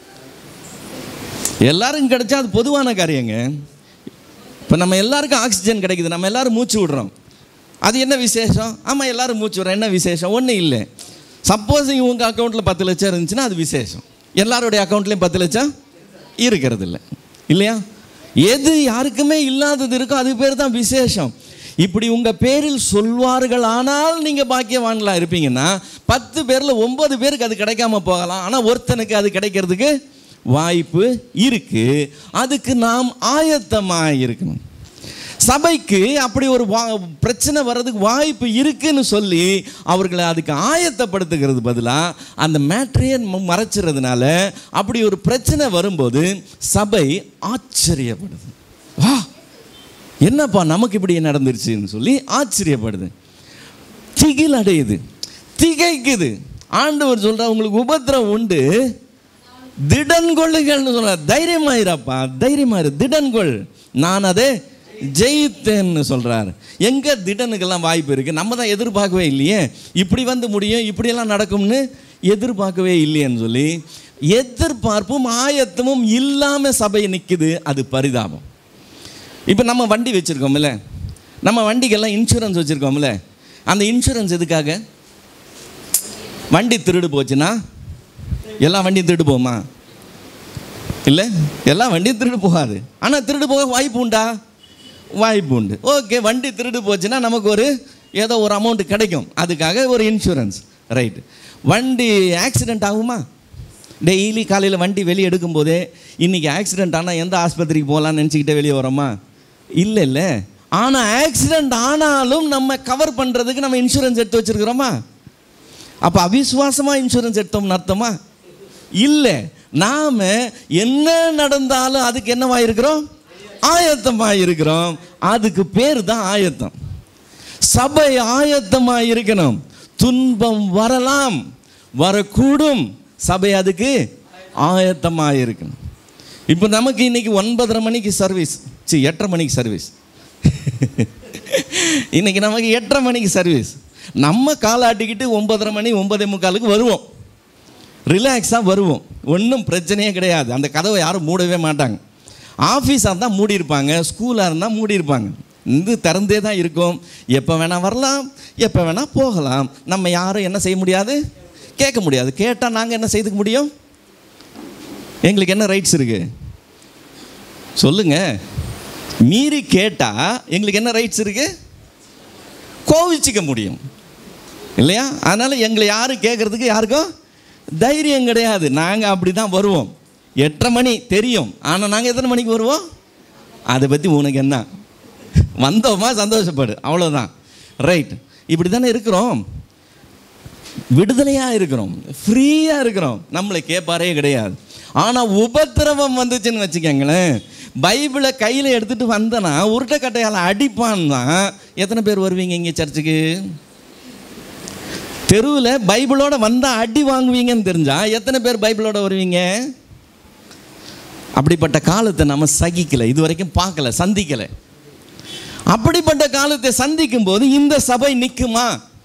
எல்லாருக்கும் கிடைச்சா அது பொதுவான காரியங்க. இப்போ நம்ம எல்லாருக்கும் ஆக்சிஜன் கிடைக்குது, நம்ம எல்லாரும் மூச்சு விடுறோம், அது என்ன விசேஷம்? ஆமாம், எல்லாரும் மூச்சு விடுறோம், என்ன விசேஷம்? ஒன்றும் இல்லை. சப்போஸ் உங்கள் அக்கௌண்ட்டில் 10 லட்சம் இருந்துச்சுன்னா அது விசேஷம். எல்லாருடைய அக்கௌண்ட்லேயும் 10 லட்சம் இருக்கிறது இல்லை, இல்லையா? எது யாருக்குமே இல்லாதது இருக்கோ அது பேர் தான் விசேஷம். இப்படி உங்கள் பேரில் சொல்வார்கள், ஆனால் நீங்கள் பாக்கியவான்களா இருப்பீங்கன்னா 10 பேரில் 9 பேருக்கு அது கிடைக்காம போகலாம், ஆனால் ஒருத்தனுக்கு அது கிடைக்கிறதுக்கு வாய்ப்பு இருக்கு. அதுக்கு நாம் ஆயத்தமாக இருக்கணும். சபைக்கு அப்படி ஒரு பிரச்சனை வர்றதுக்கு வாய்ப்பு இருக்குன்னு சொல்லி அவர்களை அதுக்கு ஆயத்தப்படுத்துகிறது பதிலாக அந்த மேட்ரையை மறைச்சிறதுனால அப்படி ஒரு பிரச்சனை வரும்போது சபை ஆச்சரியப்படுது. வா, என்னப்பா நமக்கு இப்படி நடந்துருச்சுன்னு சொல்லி ஆச்சரியப்படுது, திகில் அடையுது, திகைக்குது. ஆண்டவர் சொல்ற உங்களுக்கு உபத்திரம் உண்டு, திடன் கொள்ளுங்கள்னு சொல்ற. தைரியமாயிரப்பா, தைரியமாயிரு, திடன் கொள், நான் அதை ஜெயித்தேன்னு சொல்றார். எங்க திடனுக்கெல்லாம் வாய்ப்பு இருக்கு? நம்ம தான் எதிர்பார்க்கவே இல்லையே, இப்படி வந்து முடியும், இப்படியெல்லாம் நடக்கும்னு எதிர்பார்க்கவே இல்லையேன்னு சொல்லி எதிர்பார்ப்பும் ஆயத்தமும் இல்லாம சபை நிற்குது. அது பரிதாபம். இப்போ நம்ம வண்டி வச்சிருக்கோம்ல, நம்ம வண்டிக்கெல்லாம் இன்சூரன்ஸ் வச்சிருக்கோம்ல, அந்த இன்சூரன்ஸ் எதுக்காக? வண்டி திருடு போச்சுன்னா எல்லா வண்டியும் திருடு போகுமா? இல்லை, எல்லா வண்டியும் திருடு போகாது. ஆனால் திருடு போக வாய்ப்பு உண்டா? வாய்ப்பு உண்டு. ஓகே, வண்டி திருடு போச்சுன்னா நமக்கு ஒரு ஏதோ ஒரு அமௌண்ட் கிடைக்கும், அதுக்காக ஒரு இன்சூரன்ஸ், ரைட்டு. வண்டி ஆக்சிடெண்ட் ஆகுமா? டெய்லி காலையில் வண்டி வெளியே எடுக்கும் போதே இன்றைக்கி ஆக்சிடெண்ட் ஆனால் எந்த ஆஸ்பத்திரிக்கு போகலான்னு நினச்சிக்கிட்டே வெளியே வரோமா? இல்லை இல்லை. ஆனால் ஆக்சிடெண்ட் ஆனாலும் நம்ம கவர் பண்ணுறதுக்கு நம்ம இன்சூரன்ஸ் எடுத்து வச்சுருக்கிறோமா? அப்போ அவிசுவாசமாக இன்சூரன்ஸ் எடுத்தோம்னு அர்த்தமா? இல்லை. நாம் என்ன நடந்தாலும் அதுக்கு என்னவாக இருக்கிறோம்? ஆயத்தமாக இருக்கிறோம். அதுக்கு பேர் தான் ஆயத்தம். சபை ஆயத்தமாக இருக்கணும். துன்பம் வரலாம், வரக்கூடும், சபை அதுக்கு ஆயத்தமாக இருக்கணும். இப்போ நமக்கு இன்னைக்கு 9:30 மணிக்கு சர்வீஸ், 8:30 மணிக்கு சர்வீஸ். இன்னைக்கு நமக்கு 8:30 மணிக்கு சர்வீஸ். நம்ம காலாட்டிக்கிட்டு 9:30 மணி 9:45 வருவோம், ரிலாக்ஸாக வருவோம், ஒன்றும் பிரச்சனையே கிடையாது. அந்த கதவை யாரும் மூடவே மாட்டாங்க. ஆஃபீஸாக இருந்தால் மூடியிருப்பாங்க, ஸ்கூலாக இருந்தால் மூடியிருப்பாங்க, இது திறந்தே தான் இருக்கும். எப்போ வேணால் வரலாம், எப்போ வேணால் போகலாம். நம்ம யாரும் என்ன செய்ய முடியாது? கேட்க முடியாது. கேட்டால் நாங்கள் என்ன செய்துக்க முடியும்? எங்களுக்கு என்ன ரைட்ஸ் இருக்குது சொல்லுங்க? மீறி கேட்டால் எங்களுக்கு என்ன ரைட்ஸ் இருக்குது? கோவிச்சிக்க முடியும், இல்லையா? அதனால் எங்களை யாரும் கேட்குறதுக்கு யாருக்கும் தைரியம் கிடையாது. நாங்கள் அப்படி தான் வருவோம். 8:30 மணி தெரியும், ஆனால் நாங்கள் எத்தனை மணிக்கு வருவோம்? அதை பற்றி உனக்கு என்ன? வந்தோமா சந்தோஷப்படு, அவ்வளோதான், ரைட். இப்படி தானே இருக்கிறோம், விடுதலையாக இருக்கிறோம், ஃப்ரீயாக இருக்கிறோம், நம்மளை கேட்பாரே கிடையாது. ஆனால் உபத்திரவம் வந்துச்சுன்னு வச்சுக்கோங்களேன், பைபிளை கையில் எடுத்துகிட்டு வந்தனா உருட்டைக்கட்டையால் அடிப்பான்னா எத்தனை பேர் வருவீங்க இங்கே சர்ச்சுக்கு? தெருவில் பைபிளோட வந்தால் அடி வாங்குவீங்கன்னு தெரிஞ்சா எத்தனை பேர் பைபிளோட வருவீங்க? அப்படிப்பட்ட காலத்தை நம்ம சகிக்கலை, இது வரைக்கும் பார்க்கல, சந்திக்கலை. அப்படிப்பட்ட காலத்தை சந்திக்கும் போது இந்த சபை நிற்குமா?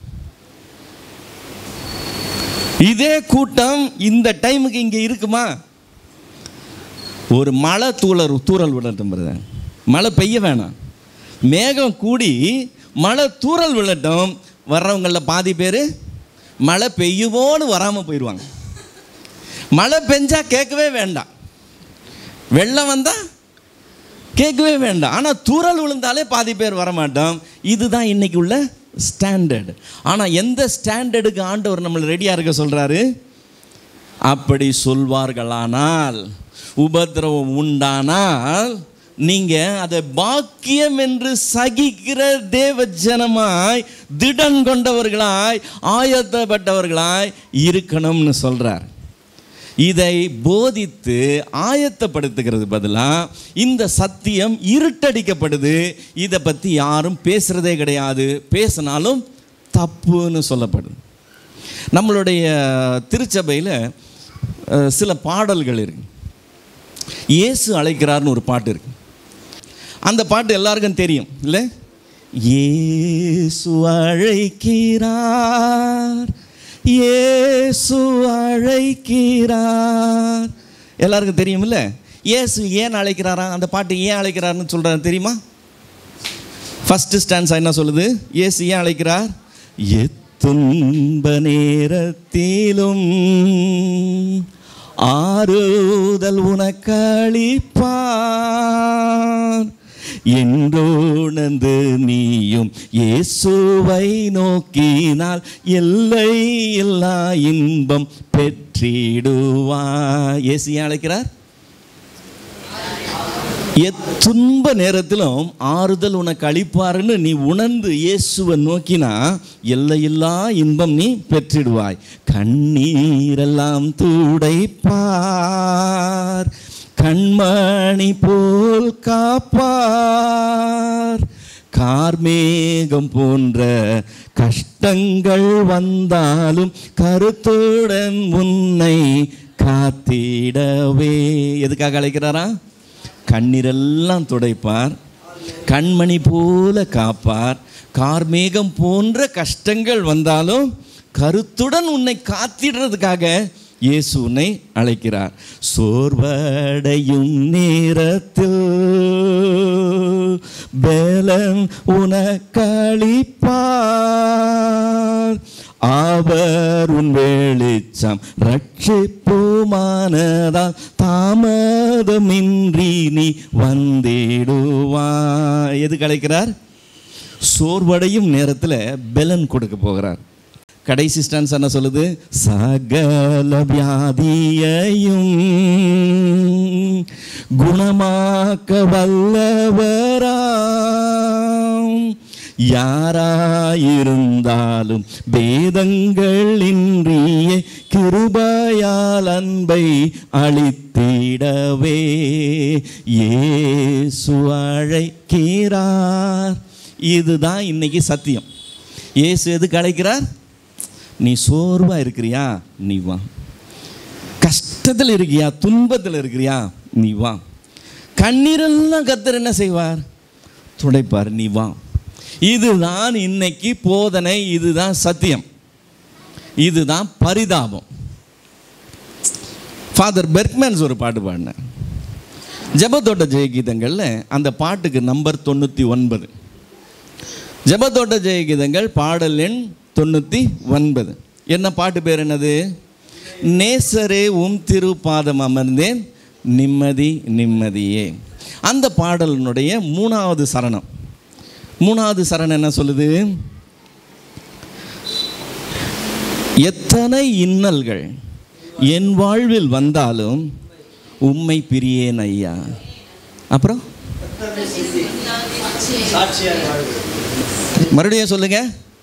இதே கூட்டம் இந்த டைமுக்கு இங்கே இருக்குமா? ஒரு மழை தூறல் விடட்டும், மழை பெய்ய வேணாம், மேகம் கூடி மழை தூறல் விடட்டும். வர்றவங்களில் பாதி பேர் மழை பெய்யுமோன்னு வராமல் போயிடுவாங்க. மழை பெஞ்சா கேட்கவே வேண்டாம், வெள்ளம் வந்தால் கேட்கவே வேண்டாம். ஆனால் தூறல் விழுந்தாலே பாதி பேர் வரமாட்டோம். இதுதான் இன்னைக்கு உள்ள ஸ்டாண்டர்டு. ஆனால் எந்த ஸ்டாண்டர்டுக்கு ஆண்டவர் நம்மளை ரெடியாக இருக்க சொல்கிறாரு? அப்படி சொல்வார்களானால், உபத்திரவம் உண்டானால் நீங்கள் அதை பாக்கியம் என்று சகிக்கிற தேவ ஜனமாய், திடன் கொண்டவர்களாய், ஆயத்தப்பட்டவர்களாய் இருக்கணும்னு சொல்கிறார். இதை போதித்து ஆயத்தப்படுத்துகிறது பதிலாக இந்த சத்தியம் இருட்டடிக்கப்படுது. இதை பற்றி யாரும் பேசுகிறதே கிடையாது, பேசினாலும் தப்புன்னு சொல்லப்படுது. நம்மளுடைய திருச்சபையில் சில பாடல்கள் இருக்கு. இயேசு அழைக்கிறார்னு ஒரு பாட்டு இருக்கு. அந்த பாட்டு எல்லாருக்கும் தெரியும் இல்லை? இயேசு அழைக்கிறார், இயேசு அழைக்கிறார், எல்லாருக்கும் தெரியும் இல்லை? இயேசு ஏன் அழைக்கிறாரா? அந்த பாட்டு ஏன் அழைக்கிறார்னு சொல்கிறாரு தெரியுமா? ஃபர்ஸ்ட் ஸ்டான்ஸா என்ன சொல்லுது? இயேசு ஏன் அழைக்கிறார்? எத்துன்ப நேரத்திலும் ஆறுதல் உனக்களிப்பார், என்றோணந்து நீயும் இயேசுவை நோக்கினால் எல்லை இல்லா இன்பம் பெற்றிடுவாய். இயேசு ஏன் அழைக்கிறார்? எத்துன்ப நேரத்திலும் ஆறுதல் உனக்கு அளிப்பாருன்னு நீ உணர்ந்து இயேசுவை நோக்கினா எல்லையில்லா இன்பம் நீ பெற்றிடுவாய். கண்ணீரெல்லாம் துடைப்பார், கண்மணி போல் காப்பார், கார்மேகம் போன்ற கஷ்டங்கள் வந்தாலும் கருத்துடன் உன்னை காத்திடவே. எதுக்காக அழைக்கிறாரா? கண்ணீரெல்லாம் துடைப்பார், கண்மணி போல காப்பார், கார்மேகம் போன்ற கஷ்டங்கள் வந்தாலும் கருத்துடன் உன்னை காத்திடுறதுக்காக இயேசு உன்னை அழைக்கிறார். சோர்வடையும் நேரத்தில் பலன் உனக்களிப்பார், அவர் உன் வெளிச்சம் ரட்சிப்புமானதால் தாமதமின்றி நீ வந்திடுவாய். எதுக்கு அழைக்கிறார்? சோர்வடையும் நேரத்தில் பலன் கொடுக்க போகிறார். கடைசி ஸ்டான்ஸ் என்ன சொல்லுது? சகல வியாதியையும் குணமாக்க வல்லவராம், யாராயிருந்தாலும் பேதங்களின்றியே கிருபையால் அன்பை அளித்திடவே இயேசு அழைக்கிறார். இதுதான் இன்னைக்கு சத்தியம். இயேசு எதுக்கு அழைக்கிறார்? நீ சோர்வாக இருக்கிறியா, நீ வா. கஷ்டத்தில் இருக்கியா, துன்பத்தில் இருக்கிறியா, நீ வா. கண்ணீரெல்லாம் கர்த்தர் என்ன செய்வார்? துடைப்பார், நீ வா. இதுதான் இன்னைக்கு போதனை, இதுதான் சத்தியம், இதுதான் பரிதாபம். ஃபாதர் பெர்க்மேன்ஸ் ஒரு பாட்டு பாடினார் ஜெபத்தோட்ட ஜெயகீதங்களில். அந்த பாட்டுக்கு நம்பர் 99. ஜெபத்தோட்ட ஜெயகீதங்கள் பாடல் எண் 99. என்ன பாட்டு பேர்? என்னது? நேசரே உம் திருப்பாதம் அமர்ந்தேன் நிம்மதி நிம்மதியே. அந்த பாடலினுடைய 3வது சரணம். 3வது சரணம் என்ன சொல்லுது? எத்தனை இன்னல்கள் என் வாழ்வில் வந்தாலும் உம்மை பிரியேன் ஐயா. அப்புறம் மறுபடியும் சொல்லுங்க.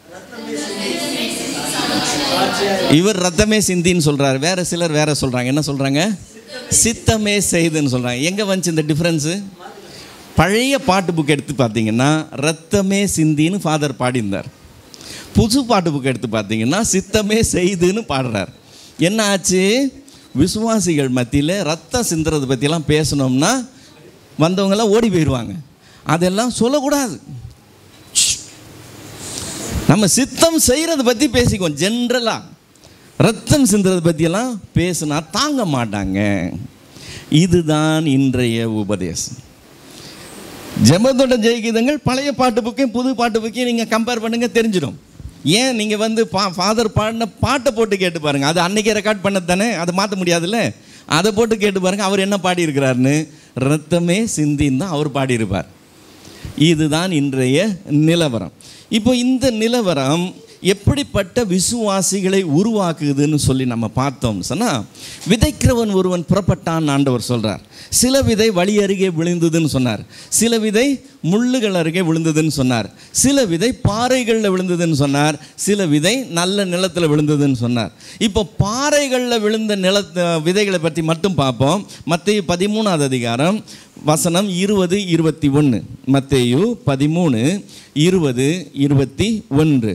இவர் ரத்தமே சிந்தின்னு சொல்றாரு, வேற சிலர் வேற சொல்றாங்க. என்ன சொல்றாங்க? சித்தமே செய்துன்னு சொல்றாங்க. எங்க வந்துச்சு இந்த டிஃபரன்ஸு? பழைய பாட்டு புக் எடுத்து பார்த்தீங்கன்னா ரத்தமே சிந்தின்னு ஃபாதர் பாடிந்தார். புது பாட்டு புக் எடுத்து பார்த்தீங்கன்னா சித்தமே செய்துன்னு பாடுறார். என்ன ஆச்சு? விசுவாசிகள் மத்தியில் ரத்தம் சிந்துறது பற்றியெல்லாம் பேசணும்னா வந்தவங்கெல்லாம் ஓடி போயிடுவாங்க. அதெல்லாம் சொல்லக்கூடாது. நம்ம சித்தம் செய்கிறது பற்றி பேசிக்குவோம். ஜென்ரலாக ரத்தம் சிந்துறது பற்றியெல்லாம் பேசினா தாங்க மாட்டாங்க. இதுதான் இன்றைய உபதேசம். ஜெபத்தோட ஜெயகீதங்கள் பழைய பாட்டு புக்கையும் புது பாட்டு புக்கையும் நீங்கள் கம்பேர் பண்ணுங்க, தெரிஞ்சிடும். ஏன் நீங்கள் வந்து ஃபாதர் பாடின பாட்டை போட்டு கேட்டு பாருங்கள். அது அன்றைக்கே ரெக்கார்ட் பண்ணது தானே, அதை மாற்ற முடியாதுல்ல. அதை போட்டு கேட்டு பாருங்கள், அவர் என்ன பாடியிருக்கிறாருன்னு. ரத்தமே சிந்தின்னு தான் அவர் பாடியிருப்பார். இதுதான் இன்றைய நிலவரம். இப்போ இந்த நிலவரம் எப்படிப்பட்ட விசுவாசிகளை உருவாக்குதுன்னு சொல்லி நம்ம பார்த்தோம்னு சொன்னால், விதைக்கிறவன் ஒருவன் புறப்பட்டான் ஆண்டவர் சொல்கிறார். சில விதை வழி அருகே விழுந்ததுன்னு சொன்னார், சில விதை முள்ளுகள் அருகே விழுந்ததுன்னு சொன்னார், சில விதை பாறைகளில் விழுந்ததுன்னு சொன்னார், சில விதை நல்ல நிலத்தில் விழுந்ததுன்னு சொன்னார். இப்போ பாறைகளில் விழுந்த விதைகளை பற்றி மட்டும் பார்ப்போம். மத்தேயு 13ஆவது அதிகாரம் வசனம் 20-21. மத்தேயு 13:20-21.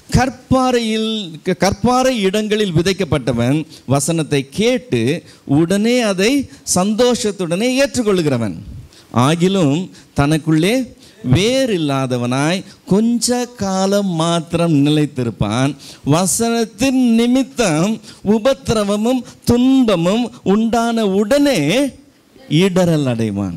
கற்பாறை இடங்களில் விதைக்கப்பட்டவன் வசனத்தை கேட்டு உடனே அதை சந்தோஷத்துடனே ஏற்றுக்கொள்கிறவன், ஆகிலும் தனக்குள்ளே வேறில்லாதவனாய் கொஞ்ச காலம் மாத்திரம் நிலைத்திருப்பான். வசனத்தின் நிமித்தம் உபத்திரவமும் துன்பமும் உண்டான உடனே இடரல் அடைவான்.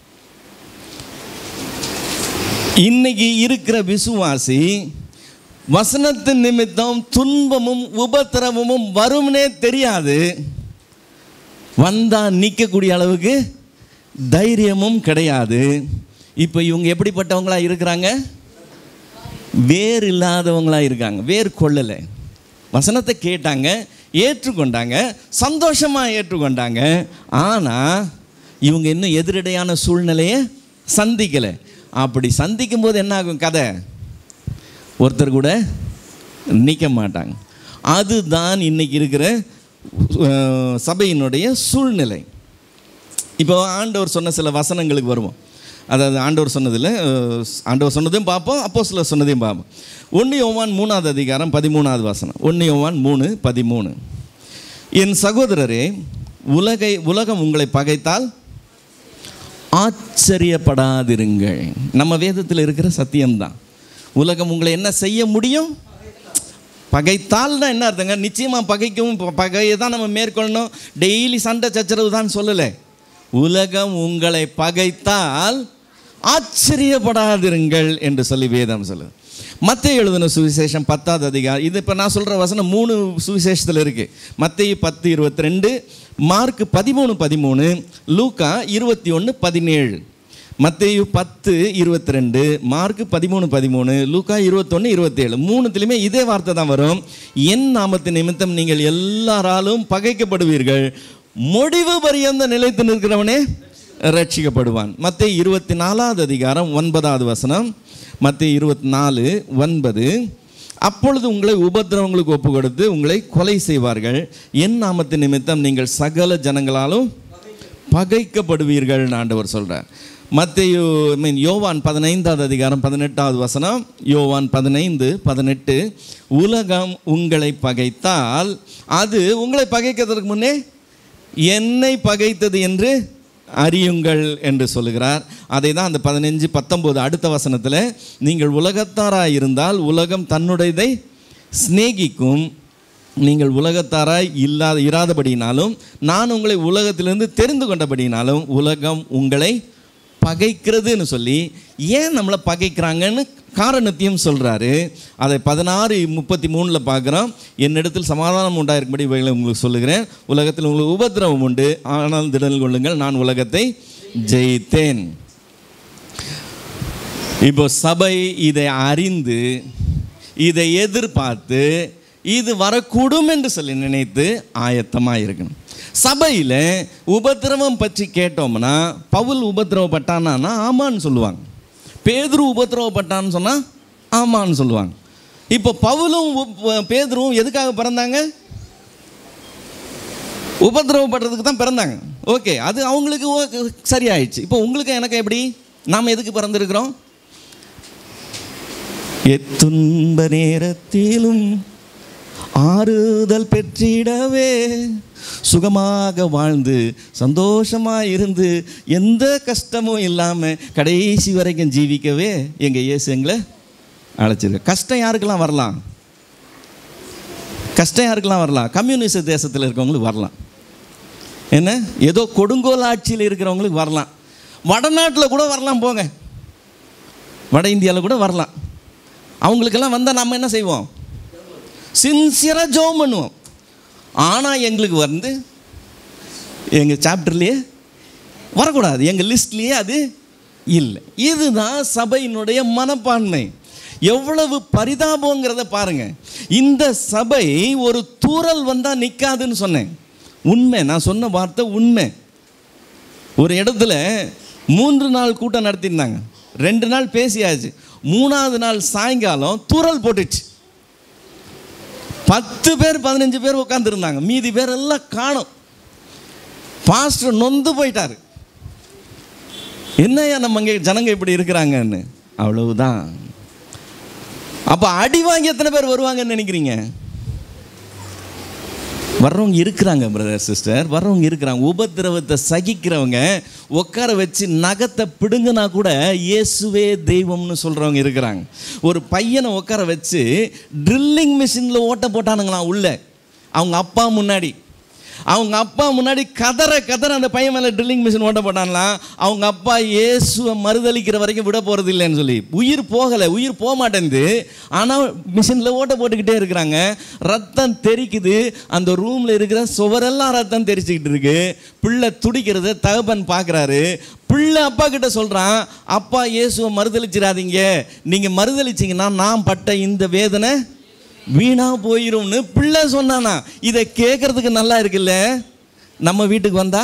இன்னைக்கு இருக்கிற விசுவாசி வசனத்தின் நிமித்தம் துன்பமும் உபத்திரவமும் வரும்னே தெரியாது, வந்தா நிற்கக்கூடிய அளவுக்கு தைரியமும் கிடையாது. இப்போ இவங்க எப்படிப்பட்டவங்களா இருக்கிறாங்க? வேர் இல்லாதவங்களா இருக்காங்க. வேர் கொள்ளலை, வசனத்தை கேட்டாங்க, ஏற்றுக்கொண்டாங்க, சந்தோஷமாக ஏற்றுக்கொண்டாங்க. ஆனால் இவங்க இன்னும் எதிரடையான சூழ்நிலையை சந்திக்கலை. அப்படி சந்திக்கும் போது என்ன ஆகும்? கதை ஒருத்தர் கூட நிற்க மாட்டாங்க. அதுதான் இன்னைக்கு இருக்கிற சபையினுடைய சூழ்நிலை. இப்போ ஆண்டவர் சொன்ன சில வசனங்களுக்கு வருவோம். அதாவது ஆண்டவர் சொன்னதையும் பார்ப்போம், அப்போஸ்தலர் சொன்னதையும் பார்ப்போம். 1 யோவான் 3ஆவது அதிகாரம் 13ஆவது வசனம். 1 யோவான் 3:13. என் சகோதரரே, உலகம் உங்களை பகைத்தால் ஆச்சரியப்படாதிருங்கள். நம்ம வேதத்தில் இருக்கிற சத்தியம்தான். உலகம் உங்களை என்ன செய்ய முடியும்? பகைத்தால்னா என்ன அர்த்தங்க? நிச்சயமாக பகைக்கவும், பகையை தான் நம்ம மேற்கொள்ளணும். டெய்லி சண்டை சச்சரவு தான் சொல்லலை. உலகம் உங்களை பகைத்தால் ஆச்சரியப்படாதிருங்கள் என்று சொல்லி வேதம் சொல்லுது. மத்தேயு எழுதின சுவிசேஷம் 10ஆவது அதிகாரம், இது இப்போ நான் சொல்கிற வசனம் 3 சுவிசேஷத்தில் இருக்குது. மத்தேயு 10:22, மார்க் 13:13, லூக்கா 21:17. மத்தேயு 10:22, மார்க் 13:13, லூக்கா 21:27. மூணுத்திலுமே இதே வார்த்தை தான் வரும். என் நாமத்தின் நிமித்தம் நீங்கள் எல்லாராலும் பகைக்கப்படுவீர்கள், முடிவு பரியந்த நிலைத்து நிற்கிறவனே ரட்சிக்கப்படுவான். மத்தேயு 24ஆவது அதிகாரம் 9ஆவது வசனம். மத்தேயு 24:9. அப்பொழுது உங்களை உபத்திரவங்களுக்கு ஒப்பு கொடுத்து உங்களை கொலை செய்வார்கள், என் நாமத்தின் நிமித்தம் நீங்கள் சகல ஜனங்களாலும் பகைக்கப்படுவீர்கள் ஆண்டவர் சொல்கிறார். மத்தேயு யோவான் 15ஆவது அதிகாரம் 18ஆவது வசனம். யோவான் 15:18. உலகம் உங்களை பகைத்தால் அது உங்களை பகைக்கிறதுக்கு முன்னே என்னை பகைத்தது என்று அறியுங்கள் என்று சொல்லுகிறார். அதை தான் அந்த 15-19 அடுத்த வசனத்தில், நீங்கள் உலகத்தாராய் இருந்தால் உலகம் தன்னுடையதை சிநேகிக்கும், நீங்கள் உலகத்தாராய் இராதபடினாலும் நான் உங்களை உலகத்திலிருந்து தெரிந்து கொண்டபடினாலும் உலகம் உங்களை பகைக்கிறதுன்னு சொல்லி, ஏன் நம்மளை பகைக்கிறாங்கன்னு காரணத்தையும் சொல்கிறாரு. அதை 16:33 பார்க்குறோம். என்னிடத்தில் சமாதானம் உண்டாயிருக்கும்படி இவைகளை உங்களுக்கு சொல்லுகிறேன், உலகத்தில் உங்களுக்கு உபத்திரவம் உண்டு, ஆனால் திடல் கொள்ளுங்கள், நான் உலகத்தை ஜெயித்தேன். இப்போ சபை இதை அறிந்து, இதை எதிர்பார்த்து, இது வரக்கூடும் என்று சொல்லி நினைத்து ஆயத்தமாக இருக்கணும். சபையில் உபத்திரவம் பற்றி கேட்டோம்னா, பவுல் உபத்திரவப்பட்டானா ஆமான்னு சொல்லுவாங்க, பேதுரு உபத்திரவப்பட்டான்னு சொன்னால் ஆமான்னு சொல்லுவாங்க. இப்போ பவுலும் பேதுருவும் எதுக்காக பிறந்தாங்க? உபத்திரவப்படுறதுக்கு தான் பிறந்தாங்க. ஓகே, அது அவங்களுக்கு சரியாயிடுச்சு. இப்போ உங்களுக்கு எனக்கு எப்படி? நாம் எதுக்கு பிறந்திருக்கிறோம்? எத்துன்ப நேரத்திலும் ஆறுதல் பெற்றிடவே, சுகமாக வாழ்ந்து சந்தோஷமாக இருந்து எந்த கஷ்டமும் இல்லாமல் கடைசி வரைக்கும் ஜீவிக்கவே எங்கள் இயேசு எங்களை அழைச்சிருக்க. கஷ்டம் யாருக்கெல்லாம் வரலாம்? கஷ்டம் யாருக்கெல்லாம் வரலாம்? கம்யூனிஸ்ட் தேசத்தில் இருக்கிறவங்களுக்கு வரலாம். என்ன, ஏதோ கொடுங்கோல் ஆட்சியில் இருக்கிறவங்களுக்கு வரலாம். வடநாட்டில் கூட வரலாம், போங்க, வட இந்தியாவில் கூட வரலாம். அவங்களுக்கெல்லாம் வந்தால் நம்ம என்ன செய்வோம்? சின்சியராக ஜெபம் பண்ணுவோம். ஆனால் எங்களுக்கு எங்கள் சாப்டர்லேயே வரக்கூடாது, எங்கள் லிஸ்ட்லேயே அது இல்லை. இதுதான் சபையினுடைய மனப்பான்மை. எவ்வளவு பரிதாபங்கிறத பாருங்க. இந்த சபை ஒரு தூறல் வந்தால் நிற்காதுன்னு சொன்னேன். உண்மை, நான் சொன்ன வார்த்தை உண்மை. ஒரு இடத்துல 3 நாள் கூட்டம் நடத்தியிருந்தாங்க. 2 நாள் பேசியாச்சு. 3ஆவது நாள் சாயங்காலம் தூறல் போட்டுச்சு. 10 பேர் 15 பேர் உட்காந்துருந்தாங்க. மீதி பேர் எல்லாம் காணும். பாஸ்டர் நொந்து போயிட்டாரு. என்னையா நம்ம இங்கே ஜனங்க இப்படி இருக்கிறாங்கன்னு. அவ்வளவுதான். அப்போ அடி வாங்கி எத்தனை பேர் வருவாங்கன்னு நினைக்கிறீங்க? வர்றவங்க இருக்கிறாங்க பிரதர் சிஸ்டர், வர்றவங்க இருக்கிறாங்க. உபத்திரவத்தை சகிக்கிறவங்க, உட்கார வச்சு நகத்தை பிடுங்கினா கூட இயேசுவே தெய்வம்னு சொல்கிறவங்க இருக்கிறாங்க. ஒரு பையனை உட்கார வச்சு ட்ரில்லிங் மிஷினில் ஓட்ட போட்டானுங்களாம் உள்ள. அவங்க அப்பா முன்னாடி கதற அந்த பையன் மேலே ட்ரில்லிங் மிஷின் ஓட்ட போட்டான்லாம். அவங்க அப்பா இயேசுவை மறுதளிக்கிற வரைக்கும் விட போகிறது இல்லைன்னு சொல்லி, உயிர் போகலை, உயிர் போக மாட்டேங்குது, ஆனால் மிஷினில் ஓட்ட போட்டுக்கிட்டே இருக்கிறாங்க. ரத்தம் தெரிக்குது. அந்த ரூமில் இருக்கிற சுவரெல்லாம் ரத்தம் தெரிச்சுக்கிட்டு இருக்கு. பிள்ளை துடிக்கிறத தகப்பன் பார்க்குறாரு. பிள்ளை அப்பா கிட்ட சொல்கிறான், அப்பா இயேசுவை மறுதளிச்சிடாதீங்க, நீங்கள் மறுதளிச்சிங்கன்னா நான் பட்ட இந்த வேதனை வீணா போயிரும்னு பிள்ளை சொன்னானா. இதை கேட்கறதுக்கு நல்லா இருக்குல்ல? நம்ம வீட்டுக்கு வந்தா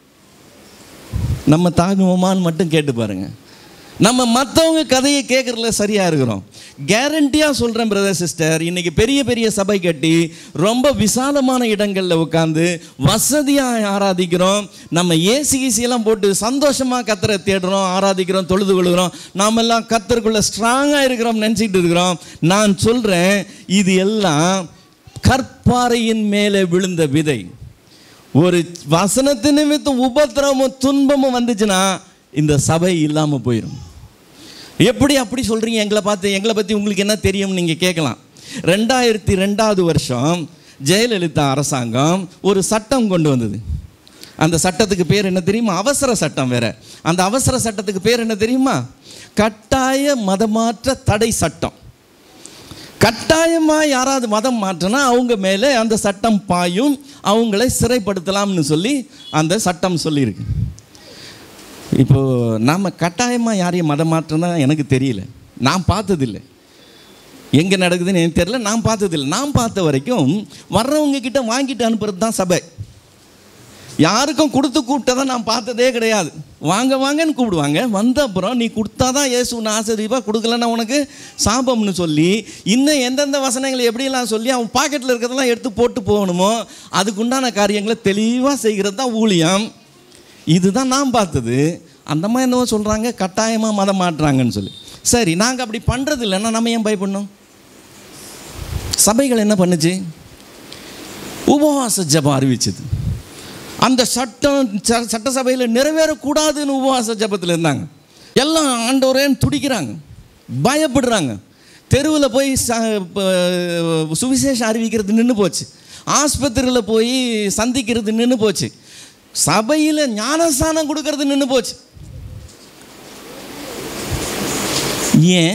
நம்ம தாங்குவோமான்னு மட்டும் கேட்டு பாருங்க. நம்ம மற்றவங்க கதையை கேட்கறதுல சரியா இருக்கிறோம். கேரண்டியாக சொல்கிறேன் பிரதர் சிஸ்டர், இன்னைக்கு பெரிய பெரிய சபை கட்டி ரொம்ப விசாலமான இடங்களில் உட்காந்து வசதியாக ஆராதிக்கிறோம். நம்ம ஏசிகிசியெல்லாம் போட்டு சந்தோஷமாக கர்த்தரை தேடுறோம், ஆராதிக்கிறோம், தொழுது கொள்கிறோம். நாமெல்லாம் கர்த்தருக்குள்ளே ஸ்ட்ராங்காக இருக்கிறோம் நினச்சிக்கிட்டு இருக்கிறோம். நான் சொல்கிறேன், இது எல்லாம் கற்பாறையின் மேலே விழுந்த விதை. ஒரு வசனத்து நிமித்தம் உபத்திரமும் துன்பமும் வந்துச்சுன்னா இந்த சபை இல்லாமல் போயிடும். எப்படி அப்படி சொல்கிறீங்க? எங்களை பற்றி உங்களுக்கு என்ன தெரியும் நீங்கள் கேட்கலாம். 2002 வருஷம் ஜெயலலிதா அரசாங்கம் ஒரு சட்டம் கொண்டு வந்தது. அந்த சட்டத்துக்கு பேர் என்ன தெரியுமா? அவசர சட்டம். வேற அந்த அவசர சட்டத்துக்கு பேர் என்ன தெரியுமா? கட்டாய மதமாற்ற தடை சட்டம். கட்டாயமாக யாராவது மதம் மாற்றினா அவங்க மேலே அந்த சட்டம் பாயும், அவங்களை சிறைப்படுத்தலாம்னு சொல்லி அந்த சட்டம் சொல்லியிருக்கு. இப்போது நாம் கட்டாயமாக யாரையும் மதம் மாற்றம்னா எனக்கு தெரியல, நான் பார்த்ததில்லை. எங்கே நடக்குதுன்னு எனக்கு தெரியல, நான் பார்த்ததில்லை. நான் பார்த்த வரைக்கும் வர்றவங்க கிட்ட வாங்கிட்டு அனுப்புறது தான் சபை. யாருக்கும் கொடுத்து கூப்பிட்டதை நான் பார்த்ததே கிடையாது. வாங்க வாங்கன்னு கூப்பிடுவாங்க. வந்த அப்புறம் நீ கொடுத்தா தான் இயேசுன்னு ஆசீர்வதிப்பா, கொடுக்கலன்னா உனக்கு சாபம்னு சொல்லி இன்னும் எந்தெந்த வசனங்களை எப்படியெல்லாம் சொல்லி அவன் பாக்கெட்டில் இருக்கிறதெல்லாம் எடுத்து போட்டு போகணுமோ அதுக்குண்டான காரியங்களை தெளிவாக செய்கிறது தான் ஊழியம். இதுதான் நான் பார்த்தது. அந்த மாதிரி என்னவோ சொல்கிறாங்க, கட்டாயமாக மதம் மாட்டுறாங்கன்னு சொல்லி. சரி, நாங்கள் அப்படி பண்ணுறது இல்லைன்னா நம்ம ஏன் பயப்படணும்? சபைகள் என்ன பண்ணுச்சு? உபவாச ஜெபம் அறிவிச்சது. அந்த சட்டசபையில் நிறைவேறக்கூடாதுன்னு உபவாச ஜெபத்தில் இருந்தாங்க. எல்லாம் ஆண்டவரேன்னு துடிக்கிறாங்க, பயப்படுறாங்க. தெருவில் போய் சுவிசேஷம் அறிவிக்கிறது நின்று போச்சு. ஆஸ்பத்திரியில் போய் சந்திக்கிறது நின்று போச்சு. சபையில் ஞானஸ்தானம் கொடுக்கறது நின்று போச்சு. ஏன்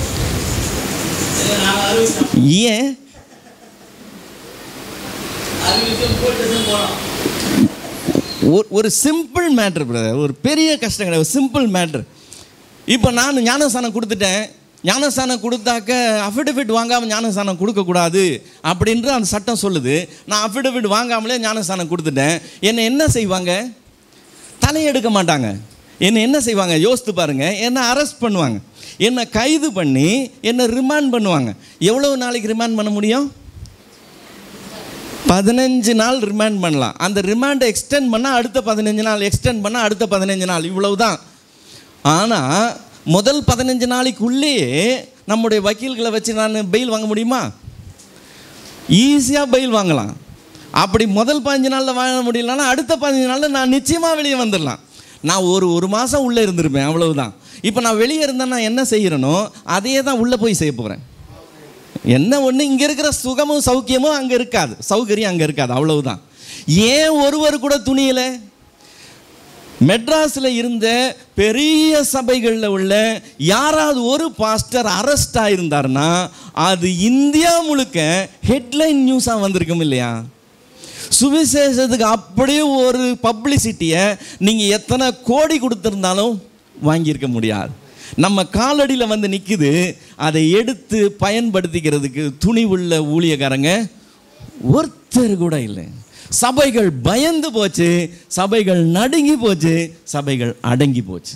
ஒரு சிம்பிள் மேட்ரு பிரதர், ஒரு பெரிய கஷ்டம் கிடையாது, ஒரு சிம்பிள் மேட்ரு. இப்போ நான் ஞானஸ்தானம் கொடுத்துட்டேன். ஞானஸ்தானம் கொடுத்தாக்க அஃபிடவிட் வாங்காமல் ஞானஸ்தானம் கொடுக்கக்கூடாது அப்படின்ற அந்த சட்டம் சொல்லுது. நான் அஃபிடவிட் வாங்காமலே ஞானஸ்தானம் கொடுத்துட்டேன். என்னை என்ன செய்வாங்க? தலையெடுக்க மாட்டாங்க. என்னை என்ன செய்வாங்க? யோசித்து பாருங்கள். என்னை அரெஸ்ட் பண்ணுவாங்க, என்னை கைது பண்ணி என்னை ரிமாண்ட் பண்ணுவாங்க. எவ்வளோ நாளைக்கு ரிமாண்ட் பண்ண முடியும்? 15 நாள் ரிமாண்ட் பண்ணலாம். அந்த ரிமாண்டை எக்ஸ்டெண்ட் பண்ணால் அடுத்த 15 நாள், எக்ஸ்டெண்ட் பண்ணால் அடுத்த 15 நாள், இவ்வளவு தான். ஆனால் முதல் 15 நாளைக்குள்ளேயே நம்முடைய வக்கீல்களை வச்சு நான் பெயில் வாங்க முடியுமா? ஈஸியாக பெயில் வாங்கலாம். அப்படி முதல் 15 நாளில் வாங்க முடியலன்னா அடுத்த 15 நாளில் நான் நிச்சயமாக வெளியே வந்துடலாம். நான் ஒரு மாதம் உள்ளே இருந்திருப்பேன், அவ்வளவுதான். இப்போ நான் வெளியே இருந்தால் நான் என்ன செய்கிறேனோ அதையே தான் உள்ளே போய் செய்ய போகிறேன். என்ன ஒன்று, இங்கே இருக்கிற சுகமும் சௌக்கியமும் அங்கே இருக்காது, சௌகரியம் அங்கே இருக்காது, அவ்வளவுதான். ஏன் ஒருவர் கூட துணியலை? மெட்ராஸில் இருந்த பெரிய சபைகளில் உள்ள யாராவது ஒரு பாஸ்டர் அரெஸ்ட் ஆகியிருந்தார்னா அது இந்தியா முழுக்க ஹெட்லைன் நியூஸாக வந்திருக்கும் இல்லையா? சுவிசேஷத்துக்கு அப்படியே ஒரு பப்ளிசிட்டியை நீங்கள் எத்தனை கோடி கொடுத்துருந்தாலும் வாங்கியிருக்க முடியாது. நம்ம காலடியில் வந்து நிற்குது. அதை எடுத்து பயன்படுத்திக்கிறதுக்கு துணிவுள்ள ஊழியக்காரங்க ஒருத்தர் கூட இல்லை. சபைகள் பயந்து போச்சு, சபைகள் நடுங்கி போச்சு, சபைகள் அடங்கி போச்சு.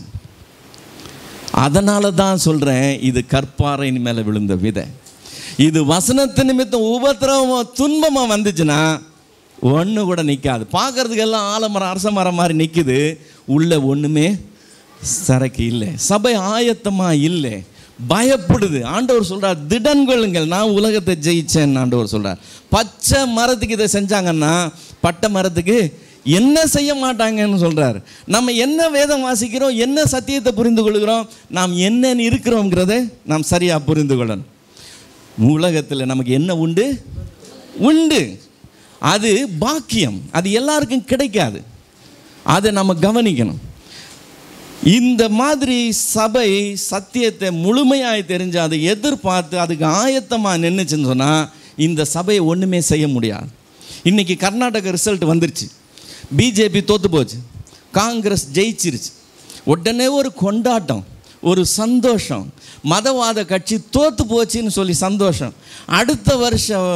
அதனால தான் சொல்கிறேன், இது கற்பாறையின் மேலே விழுந்த விதை. இது வசனத்து நிமித்தம் உபத்திரவமாக துன்பமாக வந்துச்சுன்னா ஒன்று கூட நிற்காது. பார்க்கறதுக்கெல்லாம் ஆலமரம் அரச மரம் மாதிரி நிற்குது, உள்ள ஒன்றுமே சரக்கு இல்லை. சபை ஆயத்தமாக இல்லை, பயப்படுது. ஆண்டவர் சொல்கிறார், திடன் கொள்ளுங்கள், நான் உலகத்தை ஜெயிச்சேன். ஆண்டவர் சொல்கிறார், பச்சை மரத்துக்கு இதை செஞ்சாங்கன்னா பட்டை மரத்துக்கு என்ன செய்ய மாட்டாங்கன்னு சொல்கிறார். நம்ம என்ன வேதம் வாசிக்கிறோம், என்ன சத்தியத்தை புரிந்து கொள்கிறோம், நாம் என்னன்னு இருக்கிறோங்கிறத நாம் சரியாக புரிந்து கொள்ளணும். உலகத்தில் நமக்கு என்ன உண்டு உண்டு, அது பாக்கியம், அது எல்லாருக்கும் கிடைக்காது. அதை நம்ம கவனிக்கணும். இந்த மாதிரி சபை சத்தியத்தை முழுமையாக தெரிஞ்சு அதை எதிர்பார்த்து அதுக்கு ஆயத்தமாக நின்றுச்சுன்னு சொன்னால் இந்த சபையை ஒன்றுமே செய்ய முடியாது. இன்றைக்கி கர்நாடக ரிசல்ட் வந்துருச்சு, பிஜேபி தோற்று போச்சு, காங்கிரஸ் ஜெயிச்சிருச்சு. உடனே ஒரு கொண்டாட்டம், ஒரு சந்தோஷம். மதவாத கட்சி தோற்று போச்சுன்னு சொல்லி சந்தோஷம். அடுத்த வருஷம்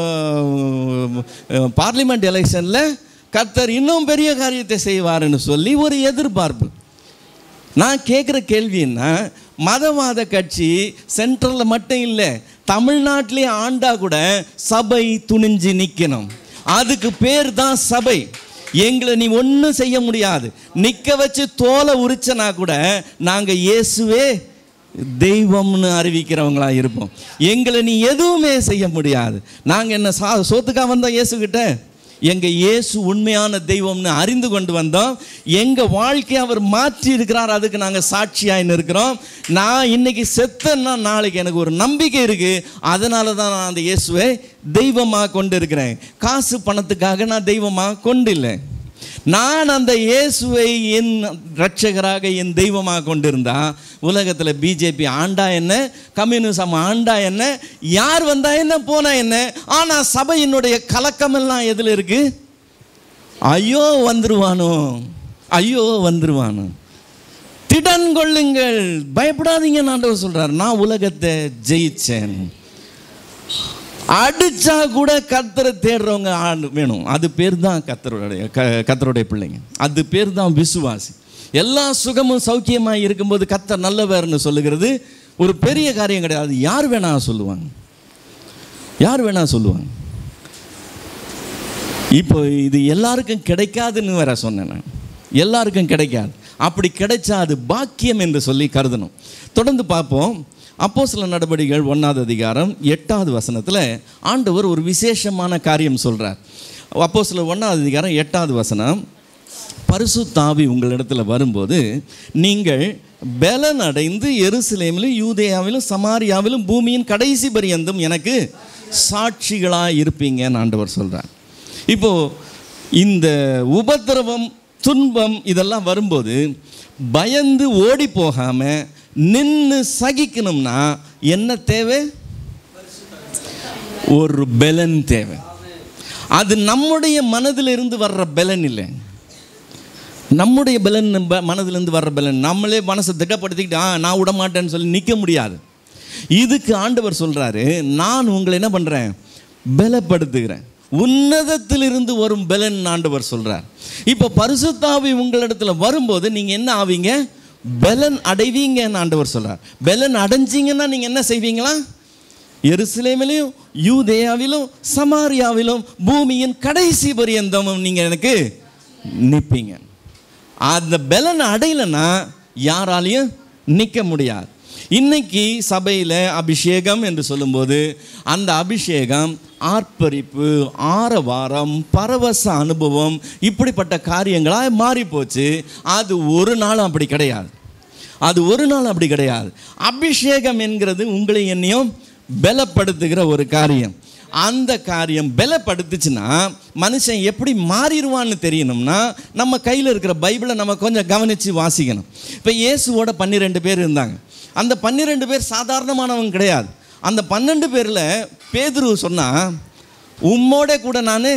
பார்லிமெண்ட் எலெக்ஷனில் கர்த்தர் இன்னும் பெரிய காரியத்தை செய்வார்னு சொல்லி ஒரு எதிர்பார்ப்பு. நான் கேட்குற கேள்வி என்ன, மதவாத கட்சி சென்ட்ரலில் மட்டும் இல்லை, தமிழ்நாட்டிலே ஆண்டா கூட சபை துணிஞ்சு நிற்கணும். அதுக்கு பேர் தான் சபை. எங்களை நீ ஒன்றும் செய்ய முடியாது. நிற்க வச்சு தோலை உரிச்சனா கூட நாங்கள் இயேசுவே தெய்வம்னு அறிவிக்கிறவங்களா இருப்போம். எங்களை நீ எதுவுமே செய்ய முடியாது. நாங்கள் என்ன சோத்துக்காக வந்தோம் இயேசுக்கிட்ட? எங்கள் இயேசு உண்மையான தெய்வம்னு அறிந்து கொண்டு வந்தோம். எங்கள் வாழ்க்கையை அவர் மாற்றி இருக்கிறார், அதுக்கு நாங்கள் சாட்சியாக இருக்கிறோம். நான் இன்னைக்கு செத்தேன்னா நாளைக்கு எனக்கு ஒரு நம்பிக்கை இருக்குது. அதனால தான் நான் அந்த இயேசுவை தெய்வமாக கொண்டு இருக்கிறேன். காசு பணத்துக்காக நான் தெய்வமாக கொண்டு இல்லை. நான் அந்த இயேசுவை என் இரட்சகராக என் தெய்வமாக கொண்டிருந்தா உலகத்தில் பிஜேபி ஆண்டா என்ன, கம்யூனிசம் ஆண்டா என்ன, யார் வந்தா என்ன போனா என்ன. ஆனால் சபையினுடைய கலக்கமெல்லாம் எதில் இருக்கு? ஐயோ வந்துருவானோ, ஐயோ வந்துருவானோ. திடன் கொள்ளுங்கள், பயப்படாதீங்க. ஆண்டவர் சொல்றார், நான் உலகத்தை ஜெயிச்சேன். அடிச்சா கூட கர்த்தரை தேடுறவங்க வேணும். அது பேர் தான் கர்த்தருடைய பிள்ளைங்க. அது பேர் தான் விசுவாசி. எல்லா சுகமும் சௌக்கியமாக இருக்கும்போது கர்த்தர் நல்லவர்னு சொல்லுகிறது ஒரு பெரிய காரியம் கிடையாது. யார் வேணா சொல்லுவாங்க, யார் வேணா சொல்லுவாங்க. இப்போ இது எல்லாருக்கும் கிடைக்காதுன்னு வேற சொன்னேன் நான். எல்லாருக்கும் கிடைக்காது. அப்படி கிடைச்சா அது பாக்கியம் என்று சொல்லி கருதணும். தொடர்ந்து பார்ப்போம். அப்போஸ்தலர் நடபடிகள் 1ஆம் அதிகாரம் 8வது வசனத்தில் ஆண்டவர் ஒரு விசேஷமான காரியம் சொல்கிறார். அப்போஸ்தலர் 1ஆம் அதிகாரம் 8வது வசனம், பரிசுத்த ஆவி உங்களிடத்தில் வரும்போது நீங்கள் பலன் அடைந்து எருசலேமிலும் யூதேயாவிலும் சமாரியாவிலும் பூமியின் கடைசி பரியந்தம் எனக்கு சாட்சிகளாக இருப்பீங்கன்னு ஆண்டவர் சொல்கிறார். இப்போது இந்த உபத்திரவம் துன்பம் இதெல்லாம் வரும்போது பயந்து ஓடி போகாமல் நின்று சகிக்கணும்னா என்ன தேவை? ஒரு பலன் தேவை. அது நம்முடைய மனதிலிருந்து வர்ற பலன் இல்லை, நம்முடைய பலன் மனதிலிருந்து வர்ற பலன். நம்மளே மனசை திட்டப்படுத்திக்கிட்டு நான் விட மாட்டேன்னு சொல்லி நிற்க முடியாது. இதுக்கு ஆண்டவர் சொல்கிறாரு, நான் உங்களை என்ன பண்ணுறேன்? பலப்படுத்துகிறேன். உன்னதத்திலிருந்து வரும் பலன் ஆண்டவர் சொல்கிறார். இப்போ பரிசுத்த ஆவி உங்களிடத்தில் வரும்போது நீங்கள் என்ன ஆவீங்க? பலன் அடைவீங்கன்னு ஆண்டவர் சொல்கிறார். பலன் அடைஞ்சிங்கன்னா நீங்கள் என்ன செய்வீங்களா? எருசலேமிலும் யூதேயாவிலும் சமாரியாவிலும் பூமியின் கடைசி பரியந்தமும் நீங்கள் எனக்கு நிற்பீங்க. அந்த பலன் அடையலைன்னா யாராலையும் நிற்க முடியாது. இன்னைக்கு சபையில் அபிஷேகம் என்று சொல்லும்போது அந்த அபிஷேகம் ஆர்ப்பரிப்பு, ஆரவாரம், பரவச அனுபவம், இப்படிப்பட்ட காரியங்களாக மாறி போச்சு. அது ஒரு நாள் அப்படி கிடையாது. அது ஒரு நாள் அப்படி கிடையாது. அபிஷேகம் என்கிறது உங்களை என்னையும் பலப்படுத்துகிற ஒரு காரியம். அந்த காரியம் பலப்படுத்துச்சுன்னா மனுஷன் எப்படி மாறிடுவான்னு தெரியணும்னா நம்ம கையில் இருக்கிற பைபிளை நம்ம கொஞ்சம் கவனித்து வாசிக்கணும். இப்போ இயேசுவோட 12 பேர் இருந்தாங்க. அந்த 12 பேர் சாதாரணமானவங்க கிடையாது. அந்த 12 பேரில் பேதுரு சொன்னால், உம்மோட கூட நான்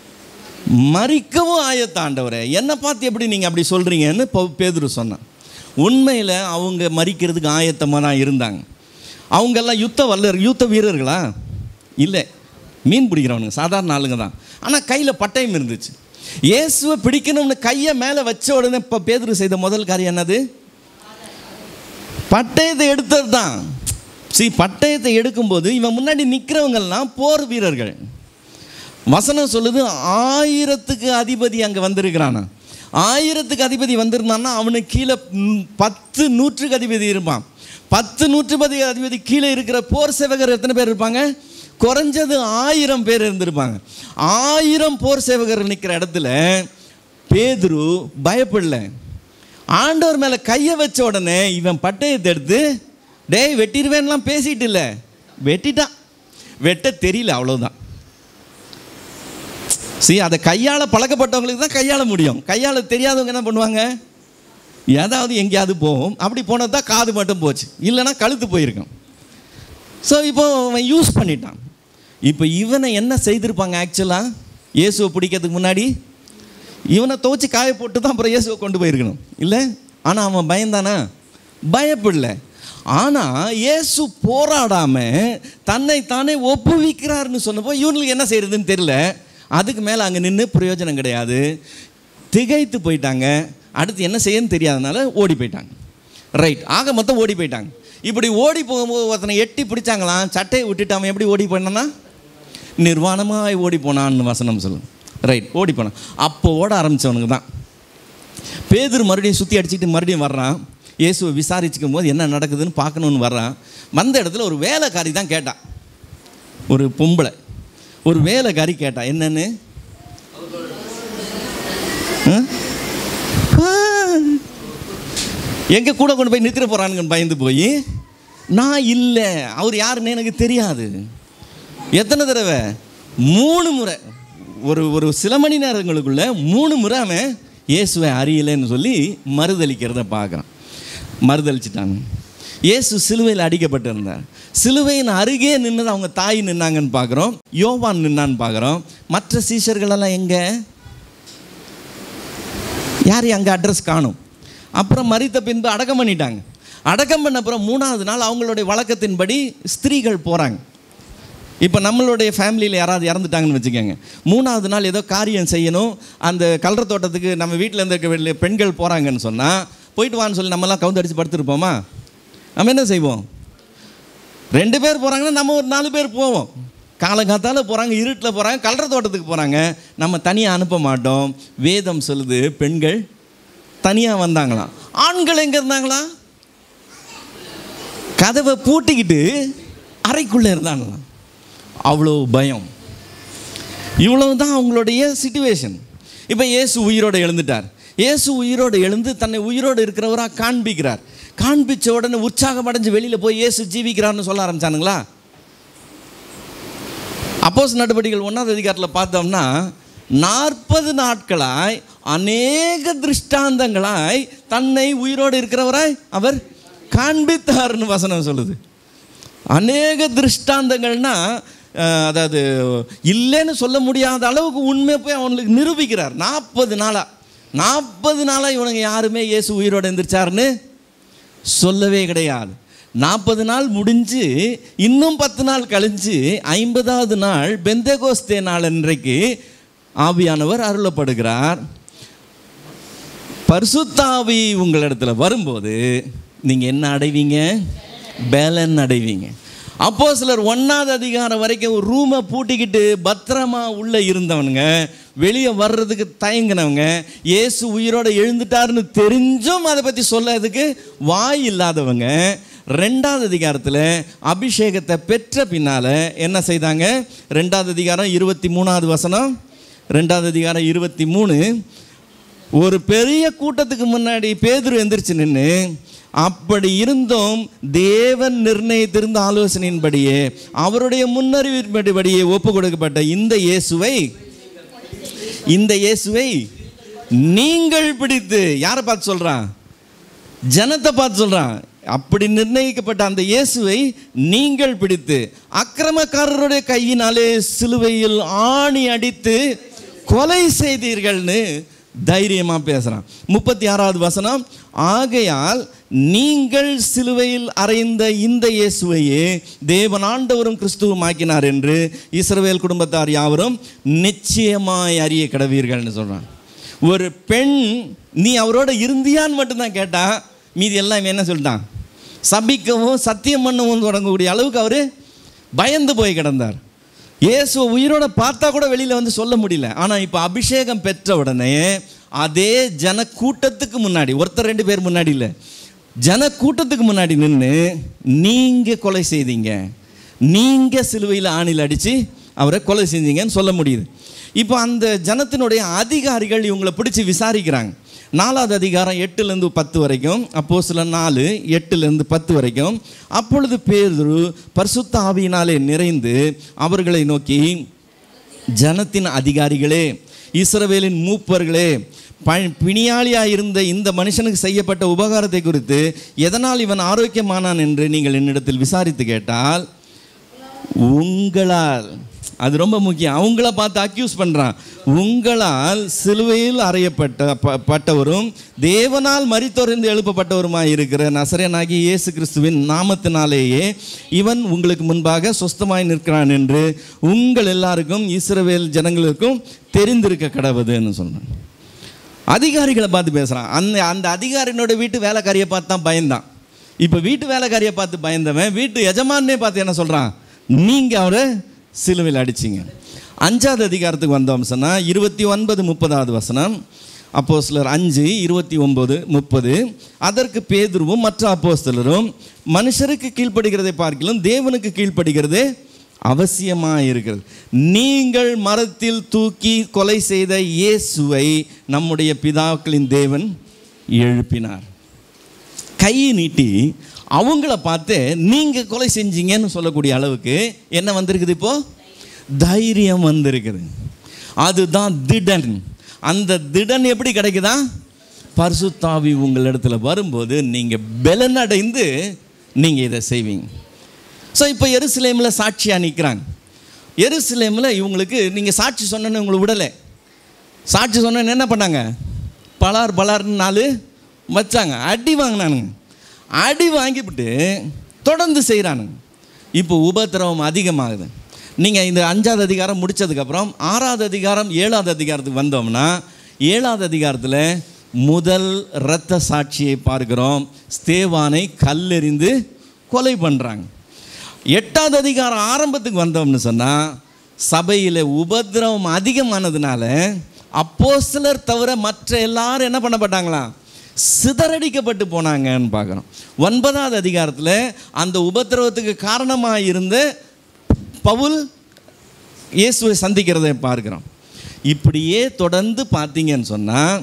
மரிக்கவும் ஆயத்த ஆண்டவரே, என்னை பார்த்து எப்படி நீங்கள் அப்படி சொல்கிறீங்கன்னு பேதுரு சொன்னான். உண்மையில் அவங்க மரிக்கிறதுக்கு ஆயத்தமாக தான் இருந்தாங்க. அவங்கெல்லாம் யுத்த வீரர்களா? இல்லை, மீன் பிடிக்கிறவனுங்க, சாதாரண ஆளுங்க தான். ஆனால் கையில் பட்டயம் இருந்துச்சு. இயேசுவை பிடிக்கணும்னு கையை மேலே வச்ச உடனே இப்போ பேதுரு செய்த முதல் காரியம் என்னது? பட்டயத்தை எடுத்தது தான். பட்டயத்தை எடுக்கும்போது இவன் முன்னாடி நிற்கிறவங்கெல்லாம் போர் வீரர்கள். வசனம் சொல்லுது 1000க்கு அதிபதி அங்கே வந்திருக்கிறானா. 1000க்கு அதிபதி வந்திருந்தான்னா அவனுக்கு கீழே 10 நூற்றுக்கு அதிபதி இருப்பான். 10 நூற்றுக்கு அதிபதி கீழே இருக்கிற போர் சேவகர் எத்தனை பேர் இருப்பாங்க? குறைஞ்சது 1000 பேர் இருந்திருப்பாங்க. 1000 போர் சேவகர் நிற்கிற இடத்துல பேதுரு பயப்படல. ஆண்டவர் மேலே கையை வச்ச உடனே இவன் பட்டயத்தை எடுத்து டேய் வெட்டிடுவேன்லாம் பேசிட்டு இல்லை, வெட்டிட்டான். வெட்ட தெரியல, அவ்வளோதான். அதை கையால் பழக்கப்பட்டவங்களுக்கு தான் கையாள முடியும். கையால் தெரியாதவங்க என்ன பண்ணுவாங்க? ஏதாவது எங்கேயாவது போகும். அப்படி போனது தான் காது மட்டும் போச்சு, இல்லைன்னா கழுத்து போயிருக்கும். இப்போ அவன் யூஸ் பண்ணிட்டான். இப்போ இவனை என்ன செய்திருப்பாங்க? ஆக்சுவலாக இயேசுவை பிடிக்கிறதுக்கு முன்னாடி இவனை துவச்சி காய போட்டு தான் அப்புறம் இயேசுவை கொண்டு போயிருக்கணும், இல்லை? ஆனால் அவன் பயந்தானா? பயப்படல. ஆனால் இயேசு போராடாமல் தன்னை தானே ஒப்புவிக்கிறார்னு சொன்னப்போ இவங்களுக்கு என்ன செய்யறதுன்னு தெரியல. அதுக்கு மேலே அங்கே நின்று பிரயோஜனம் கிடையாது, திகைத்து போயிட்டாங்க. அடுத்து என்ன செய்யன்னு தெரியாதனால ஓடி போயிட்டாங்க. ரைட், ஆக மொத்தம் ஓடி போயிட்டாங்க. இப்படி ஓடி போகும்போது ஒருத்தனை எட்டி பிடிச்சாங்களாம். சட்டையை விட்டுட்டு அவன் எப்படி ஓடி போனான்னா நிர்வாணமாக ஓடி போனான்னு வசனம் சொல்லும். ரைட், ஓடி போனான். அப்போ ஓட ஆரம்பித்தவனுக்கு தான் பேதுரு மறுபடியும் சுற்றி அடிச்சுட்டு மறுபடியும் வர்றான். இயேசுவை விசாரிச்சுக்கும் போது என்ன நடக்குதுன்னு பார்க்கணுன்னு வர்றான். வந்த இடத்துல ஒரு வேலைக்காரி தான் கேட்டான். ஒரு பொம்பளை ஒரு வேலைக்காரி கேட்டா என்னன்னு, எங்கே கூட கொண்டு போய் நிறுத்திட போகிறானுங்கன்னு பயந்து போய், நான் இல்லை, அவர் யாருன்னு எனக்கு தெரியாது. எத்தனை தடவை? 3 முறை. ஒரு சில மணி நேரங்களுக்குள்ள 3 முறை அவன் இயேசுவை அறியலைன்னு சொல்லி மறுதளிக்கிறத பார்க்குறான். மறுதளிச்சிட்டாங்க. இயேசு சிலுவையில் அடிக்கப்பட்டிருந்தார். சிலுவையின் அருகே நின்னது அவங்க தாய் நின்னாங்கன்னு பார்க்குறோம். யோவான் நின்னான்னு பார்க்குறோம். மற்ற சீஷர்களெல்லாம் எங்கே? யாரையும் அங்கே அட்ரஸ் காணும். அப்புறம் மரித்த பின்பு அடக்கம் பண்ணிட்டாங்க. அடக்கம் பண்ண அப்புறம் 3வது நாள் அவங்களுடைய வழக்கத்தின்படி ஸ்திரீகள் போகிறாங்க. இப்போ நம்மளுடைய ஃபேமிலியில் யாராவது இறந்துட்டாங்கன்னு வச்சுக்கோங்க, 3வது நாள் ஏதோ காரியம் செய்யணும். அந்த கல்ற தோட்டத்துக்கு நம்ம வீட்டில் இருந்த பெண்கள் போகிறாங்கன்னு சொன்னால் போயிட்டு வான்னு சொல்லி நம்மலாம் கவுந்தடிச்சு படுத்துருப்போமா? நம்ம என்ன செய்வோம்? 2 பேர் போகிறாங்கன்னா நம்ம ஒரு 4 பேர் போவோம். காலங்காத்தால் போகிறாங்க, இருட்டில் போகிறாங்க, கல்ற தோட்டத்துக்கு போகிறாங்க. நம்ம தனியாக அனுப்ப மாட்டோம். வேதம் சொல்லுது பெண்கள் தனியாக வந்தாங்களாம். ஆண்கள் எங்கே இருந்தாங்களா? கதவை பூட்டிக்கிட்டு அறைக்குள்ளே இருந்தாங்களாம். அவ்வளோ பயம். இவ்வளவு தான் அவங்களுடைய சிச்சுவேஷன். இப்போ இயேசு உயிரோடு எழுந்துட்டார். இயேசு உயிரோடு எழுந்து தன்னை உயிரோடு இருக்கிறவராக காண்பிக்கிறார். காண்பிச்ச உடனே உற்சாகம் அடைஞ்சு வெளியில் போய் இயேசு ஜீவிக்கிறார்னு சொல்ல ஆரம்பிச்சானுங்களா? அப்போஸ்தலர் நடவடிக்கைகள் 1வது அதிகாரத்தில் பார்த்தோம்னா 40 நாட்களாய் அநேக திருஷ்டாந்தங்களாய் தன்னை உயிரோடு இருக்கிறவராய் அவர் காண்பித்தார்னு வசனம் சொல்லுது. அநேக திருஷ்டாந்தங்கள்னா அதாவது இல்லைன்னு சொல்ல முடியாத அளவுக்கு உண்மையை போய் அவனுக்கு நிரூபிக்கிறார். 40 நாளாக இவனுங்க யாருமே இயேசு உயிரோடு எந்திரிச்சாருன்னு சொல்லவே கிடையாது. 40 நாள் முடிஞ்சு இன்னும் 10 நாள் கழிஞ்சு 50வது நாள் பெந்தெகோஸ்தே நாள் அன்றைக்கு ஆவியானவர் அருளப்படுகிறார். பரிசுத்த ஆவி உங்களிடத்தில் வரும்போது நீங்கள் என்ன அடைவீங்க? பலன் அடைவீங்க. அப்போஸ்தலர் 1வது அதிகாரம் வரைக்கும் ஒரு ரூமை பூட்டிக்கிட்டு பத்திரமா உள்ளே இருந்தவனுங்க, வெளியே வர்றதுக்கு தயங்கினவங்க, இயேசு உயிரோடு எழுந்துட்டாருன்னு தெரிஞ்சும் அதை பற்றி சொல்லறதுக்கு வாய் இல்லாதவங்க 2வது அதிகாரத்தில் அபிஷேகத்தை பெற்ற பின்னால் என்ன செய்தாங்க? 2வது அதிகாரம் 23வது வசனம், 2வது அதிகாரம் 23. ஒரு பெரிய கூட்டத்துக்கு முன்னாடி பேதுரு எந்திரிச்சு நின்று, அப்படி இருந்தும் தேவன் நிர்ணயித்திருந்த ஆலோசனையின்படியே அவருடைய முன்னறிவின்படியே ஒப்பு கொடுக்கப்பட்ட இந்த இயேசுவை நீங்கள் பிடித்து, யாரை பார்த்து சொல்றான்? ஜனத்தை பார்த்து சொல்றான். அப்படி நிர்ணயிக்கப்பட்ட அந்த இயேசுவை நீங்கள் பிடித்து அக்கிரமக்காரருடைய கையினாலே சிலுவையில் ஆணி அடித்து கொலை செய்தீர்கள்னு தைரியமாக பேசுகிறான். 36வது வசனம், ஆகையால் நீங்கள் சிலுவையில் அறைந்த இந்த இயேசுவையே தேவன் ஆண்டவரும் கிறிஸ்துவும் ஆக்கினார் என்று இஸ்ரவேல் குடும்பத்தார் யாவரும் நிச்சயமாய் அறிய கடவீர்கள்னு சொல்கிறான். ஒரு பெண் நீ அவரோட இருந்தியான்னு மட்டும்தான் கேட்டா, மீதி எல்லாம் என்ன சொல்லிட்டான்? சபிக்கவும் சத்தியம் பண்ணவும் தொடங்கக்கூடிய அளவுக்கு அவர் பயந்து போய் கிடந்தார். இயேசுவை உயிரோட பார்த்தா கூட வெளியில் வந்து சொல்ல முடியல. ஆனால் இப்போ அபிஷேகம் பெற்ற உடனே அதே ஜனக்கூட்டத்துக்கு முன்னாடி, ஒருத்தர் 2 பேர் முன்னாடி இல்லை, ஜனக்கூட்டத்துக்கு முன்னாடி நின்று நீங்கள் கொலை செய்தீங்க, நீங்கள் சிலுவையில் ஆணில் அடித்து அவரை கொலை செஞ்சீங்கன்னு சொல்ல முடியுது. இப்போ அந்த ஜனத்தினுடைய அதிகாரிகள் இவங்களை பிடிச்சி விசாரிக்கிறாங்க. 4வது அதிகாரம் 8லேருந்து 10 வரைக்கும், அப்போஸ்தலர் 4 8லேருந்து 10 வரைக்கும். அப்பொழுது பேதுரு பரிசுத்த ஆவியினாலே நிறைந்து அவர்களை நோக்கி, ஜனத்தின் அதிகாரிகளே, இஸ்ரவேலின் மூப்பர்களே, பிணியாளியாக இருந்த இந்த மனுஷனுக்கு செய்யப்பட்ட உபகாரத்தை குறித்து எதனால் இவன் ஆரோக்கியமானான் என்று நீங்கள் என்னிடத்தில் விசாரித்து கேட்டால், உங்களால், அது ரொம்ப முக்கியம், அவங்கள பார்த்து அக்யூஸ் பண்ணுறான், உங்களால் சிலுவையில் அறையப்பட்டவரும் தேவனால் மரித்தோரிந்து எழுப்பப்பட்டவருமாய் இருக்கிற நசரேயனாகிய இயேசு கிறிஸ்துவின் நாமத்தினாலேயே இவன் உங்களுக்கு முன்பாக சொஸ்தமாய் நிற்கிறான் என்று உங்கள் எல்லாருக்கும் இஸ்ரவேல் ஜனங்களுக்கும் தெரிந்திருக்க கடவுதுன்னு சொல்கிறான். அதிகாரிகளை பார்த்து பேசுகிறான். அந்த அதிகாரினோட வீட்டு வேலைக்காரியை பார்த்து தான் பயந்தான். இப்போ வீட்டு வேலைக்காரியை பார்த்து பயந்தவன் வீட்டு எஜமானே பார்த்து என்ன சொல்கிறான்? நீங்கள் அவரை சிலுவையில் அடிச்சிங்க. 5வது அதிகாரத்துக்கு வந்தோம் சொன்னால் 29-30வது வசனம், அப்போஸ்தலர் 5:29-30. அதற்கு பேதுருவும் மற்ற அப்போஸ்தலரும், மனுஷருக்கு கீழ்ப்படுகிறதை பார்க்கிலும் தேவனுக்கு கீழ்ப்படுகிறதே அவசியமாக இருக்கிறது. நீங்கள் மரத்தில் தூக்கி கொலை செய்த இயேசுவை நம்முடைய பிதாக்களின் தேவன் எழுப்பினார். கையை நீட்டி அவங்கள பார்த்து நீங்கள் கொலை செஞ்சீங்கன்னு சொல்லக்கூடிய அளவுக்கு என்ன வந்திருக்குது? இப்போது தைரியம் வந்திருக்குது. அதுதான் திடன். அந்த திடன் எப்படி கிடைக்குதா? பரிசுத்த ஆவி உங்களிடத்துல வரும்போது நீங்கள் பலனடைந்து நீங்கள் இதை செய்வீங்க. ஸோ இப்போ எருசலேமில் சாட்சியாக நிற்கிறாங்க. எருசலேமில் இவங்களுக்கு நீங்கள் சாட்சி சொன்னேன்னு உங்களை விடலை. சாட்சி சொன்னேன்னு என்ன பண்ணாங்க? பலார்னு 4 வச்சாங்க, அடி வாங்கினானுங்க. அடி வாங்கிவிட்டு தொடர்ந்து செய்கிறானுங்க. இப்போ உபத்திரவம் அதிகமாகுது. நீங்கள் இந்த 5வது அதிகாரம் முடித்ததுக்கப்புறம் 6வது அதிகாரம் 7வது அதிகாரத்துக்கு வந்தோம்னா, 7வது அதிகாரத்தில் முதல் இரத்த சாட்சியை பார்க்கிறோம். ஸ்தேவானை கல்லெறிந்து கொலை பண்ணுறாங்க. 8வது அதிகாரம் ஆரம்பத்துக்கு வந்தோம்னு சொன்னால், சபையில் உபத்திரவம் அதிகமானதுனால அப்போஸ்தலர் தவிர மற்ற எல்லாரும் என்ன பண்ணப்பட்டாங்களாம்? சிதறடிக்கப்பட்டு போனாங்கன்னு பார்க்குறோம். 9வது அதிகாரத்தில் அந்த உபத்திரவத்துக்கு காரணமாக இருந்த பவுல் இயேசுவை சந்திக்கிறதை பார்க்கிறோம். இப்படியே தொடர்ந்து பார்த்தீங்கன்னு சொன்னால்,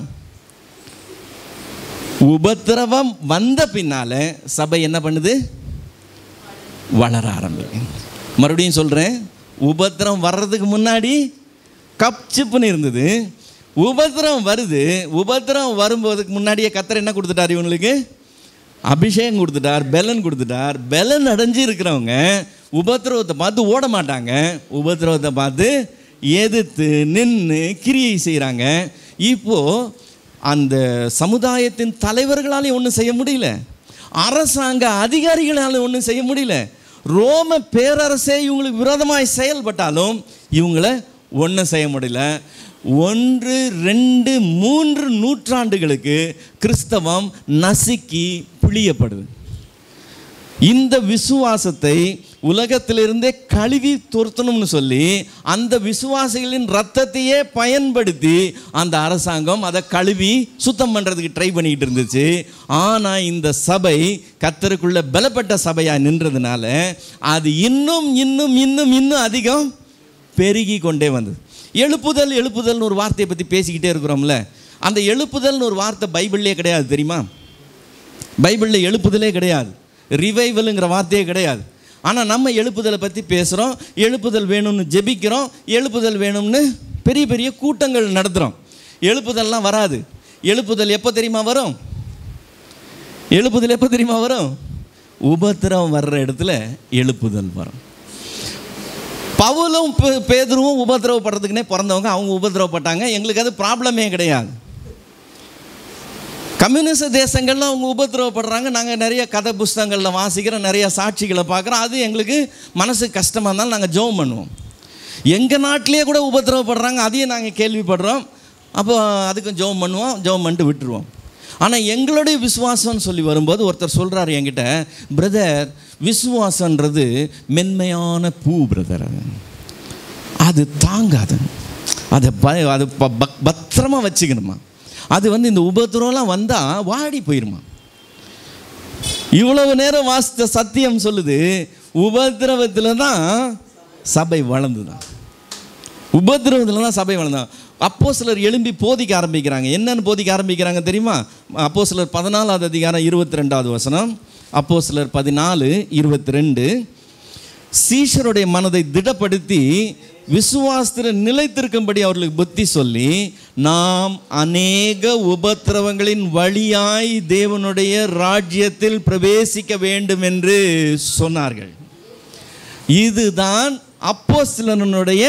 உபத்திரவம் வந்த பின்னால சபை என்ன பண்ணுது? வளர ஆரம்பிக்கும். மறுபடியும் சொல்கிறேன், உபத்திரவம் வர்றதுக்கு முன்னாடி கப்சிப்புன்னு இருந்தது. உபத்திரவம் வருது. உபத்திரவம் வரும்போதுக்கு முன்னாடியே கர்த்தர் என்ன கொடுத்துட்டார்? இவங்களுக்கு அபிஷேகம் கொடுத்துட்டார், பலன் கொடுத்துட்டார். பலன் அடைஞ்சு இருக்கிறவங்க உபத்திரவத்தை பார்த்து ஓட மாட்டாங்க. உபத்திரவத்தை பார்த்து எதிர்த்து நின்று கிரியை செய்கிறாங்க. இப்போது அந்த சமுதாயத்தின் தலைவர்களாலையும் ஒன்றும் செய்ய முடியல, அரசாங்க அதிகாரிகளால் ஒன்றும் செய்ய முடியல. ரோம பேரரசே இவங்களுக்கு விரோதமாய் செயல்பட்டாலும் இவங்களை ஒன்றும் செய்ய முடியல. 1, 2, 3 நூற்றாண்டுகளுக்கு கிறிஸ்தவம் நசுக்கி பிழியப்படுது. இந்த விசுவாசத்தை உலகத்திலிருந்தே கழுவி துரத்தணும்னு சொல்லி அந்த விசுவாசிகளின் ரத்தத்தையே பயன்படுத்தி அந்த அரசாங்கம் அதை கழுவி சுத்தம் பண்ணுறதுக்கு ட்ரை பண்ணிக்கிட்டு இருந்துச்சு. ஆனால் இந்த சபை கர்த்தருக்குள்ள பலப்பட்ட சபையாக நின்றதுனால அது இன்னும் இன்னும் இன்னும் இன்னும் அதிகம் பெருகி கொண்டே வந்தது. எழுப்புதல்னு ஒரு வார்த்தையை பற்றி பேசிக்கிட்டே இருக்கிறோம்ல, அந்த எழுப்புதல்னு ஒரு வார்த்தை பைபிள்லேயே கிடையாது, தெரியுமா? பைபிளில் எழுப்புதலே கிடையாது, ரிவைவலுங்கிற வார்த்தையே கிடையாது. ஆனால் நம்ம எழுப்புதலை பற்றி பேசுகிறோம், எழுப்புதல் வேணும்னு ஜெபிக்கிறோம், எழுப்புதல் வேணும்னு பெரிய பெரிய கூட்டங்கள் நடத்துகிறோம். எழுப்புதல்லாம் வராது. எழுப்புதல் எப்போ தெரியுமா வரும்? எழுப்புதல் எப்போ தெரியுமா வரும்? உபத்திரவம் வர்ற இடத்துல எழுப்புதல் வரும். பவுலும் பேதுருவும் உபத்திரவப்படுறதுக்குனே பிறந்தவங்க. அவங்க உபத்திரவப்பட்டாங்க. எங்களுக்கு அது ப்ராப்ளமே கிடையாது. கம்யூனிஸ்ட் தேசங்களில் அவங்க உபத்திரவப்படுறாங்க. நாங்கள் நிறைய கதை புஸ்தகங்களில் வாசிக்கிறோம், நிறைய சாட்சிகளை பார்க்குறோம். அது எங்களுக்கு மனசுக்கு கஷ்டமாக இருந்தாலும் நாங்கள் ஜெபம் பண்ணுவோம். எங்கள் நாட்டிலே கூட உபத்திரவப்படுறாங்க, அதையும் நாங்கள் கேள்விப்படுறோம். அப்போ அதுக்கும் ஜெபம் பண்ணுவோம், ஜெபம் பண்ணிட்டு விட்டுருவோம். ஆனால் எங்களுடைய விசுவாசம்னு சொல்லி வரும்போது ஒருத்தர் சொல்கிறார் என்கிட்ட, பிரதர், விசுவாசன்றது மென்மையான பூ பிரதர், அது தாங்காது, அதை அது பத்திரமாக வச்சுக்கணுமா, அது இந்த உபத்திரம்லாம் வந்தால் வாடி போயிடுமா. இவ்வளவு நேரம் வாசித்த சத்தியம் சொல்லுது, உபத்திரவத்தில் தான் சபை வளர்ந்துதான், உபத்திரவத்தில் தான் சபை வளர்ந்தான். அப்போஸ்தலர் எழும்பி போதிக்க ஆரம்பிக்கிறாங்க. என்னன்னு போதிக்க ஆரம்பிக்கிறாங்க தெரியுமா? அப்போஸ்தலர் 14வது அதிகாரம் 22வது வசனம். அப்போஸ்தலர் 14:22, சீஷருடைய மனதை திடப்படுத்தி விசுவாசத்தில் நிலைத்திருக்கும்படி அவர்களுக்கு புத்தி சொல்லி, நாம் அநேக உபத்திரவங்களின் வழியாய் தேவனுடைய ராஜ்யத்தில் பிரவேசிக்க வேண்டும் என்று சொன்னார்கள். இதுதான் அப்போஸ்தலனுடைய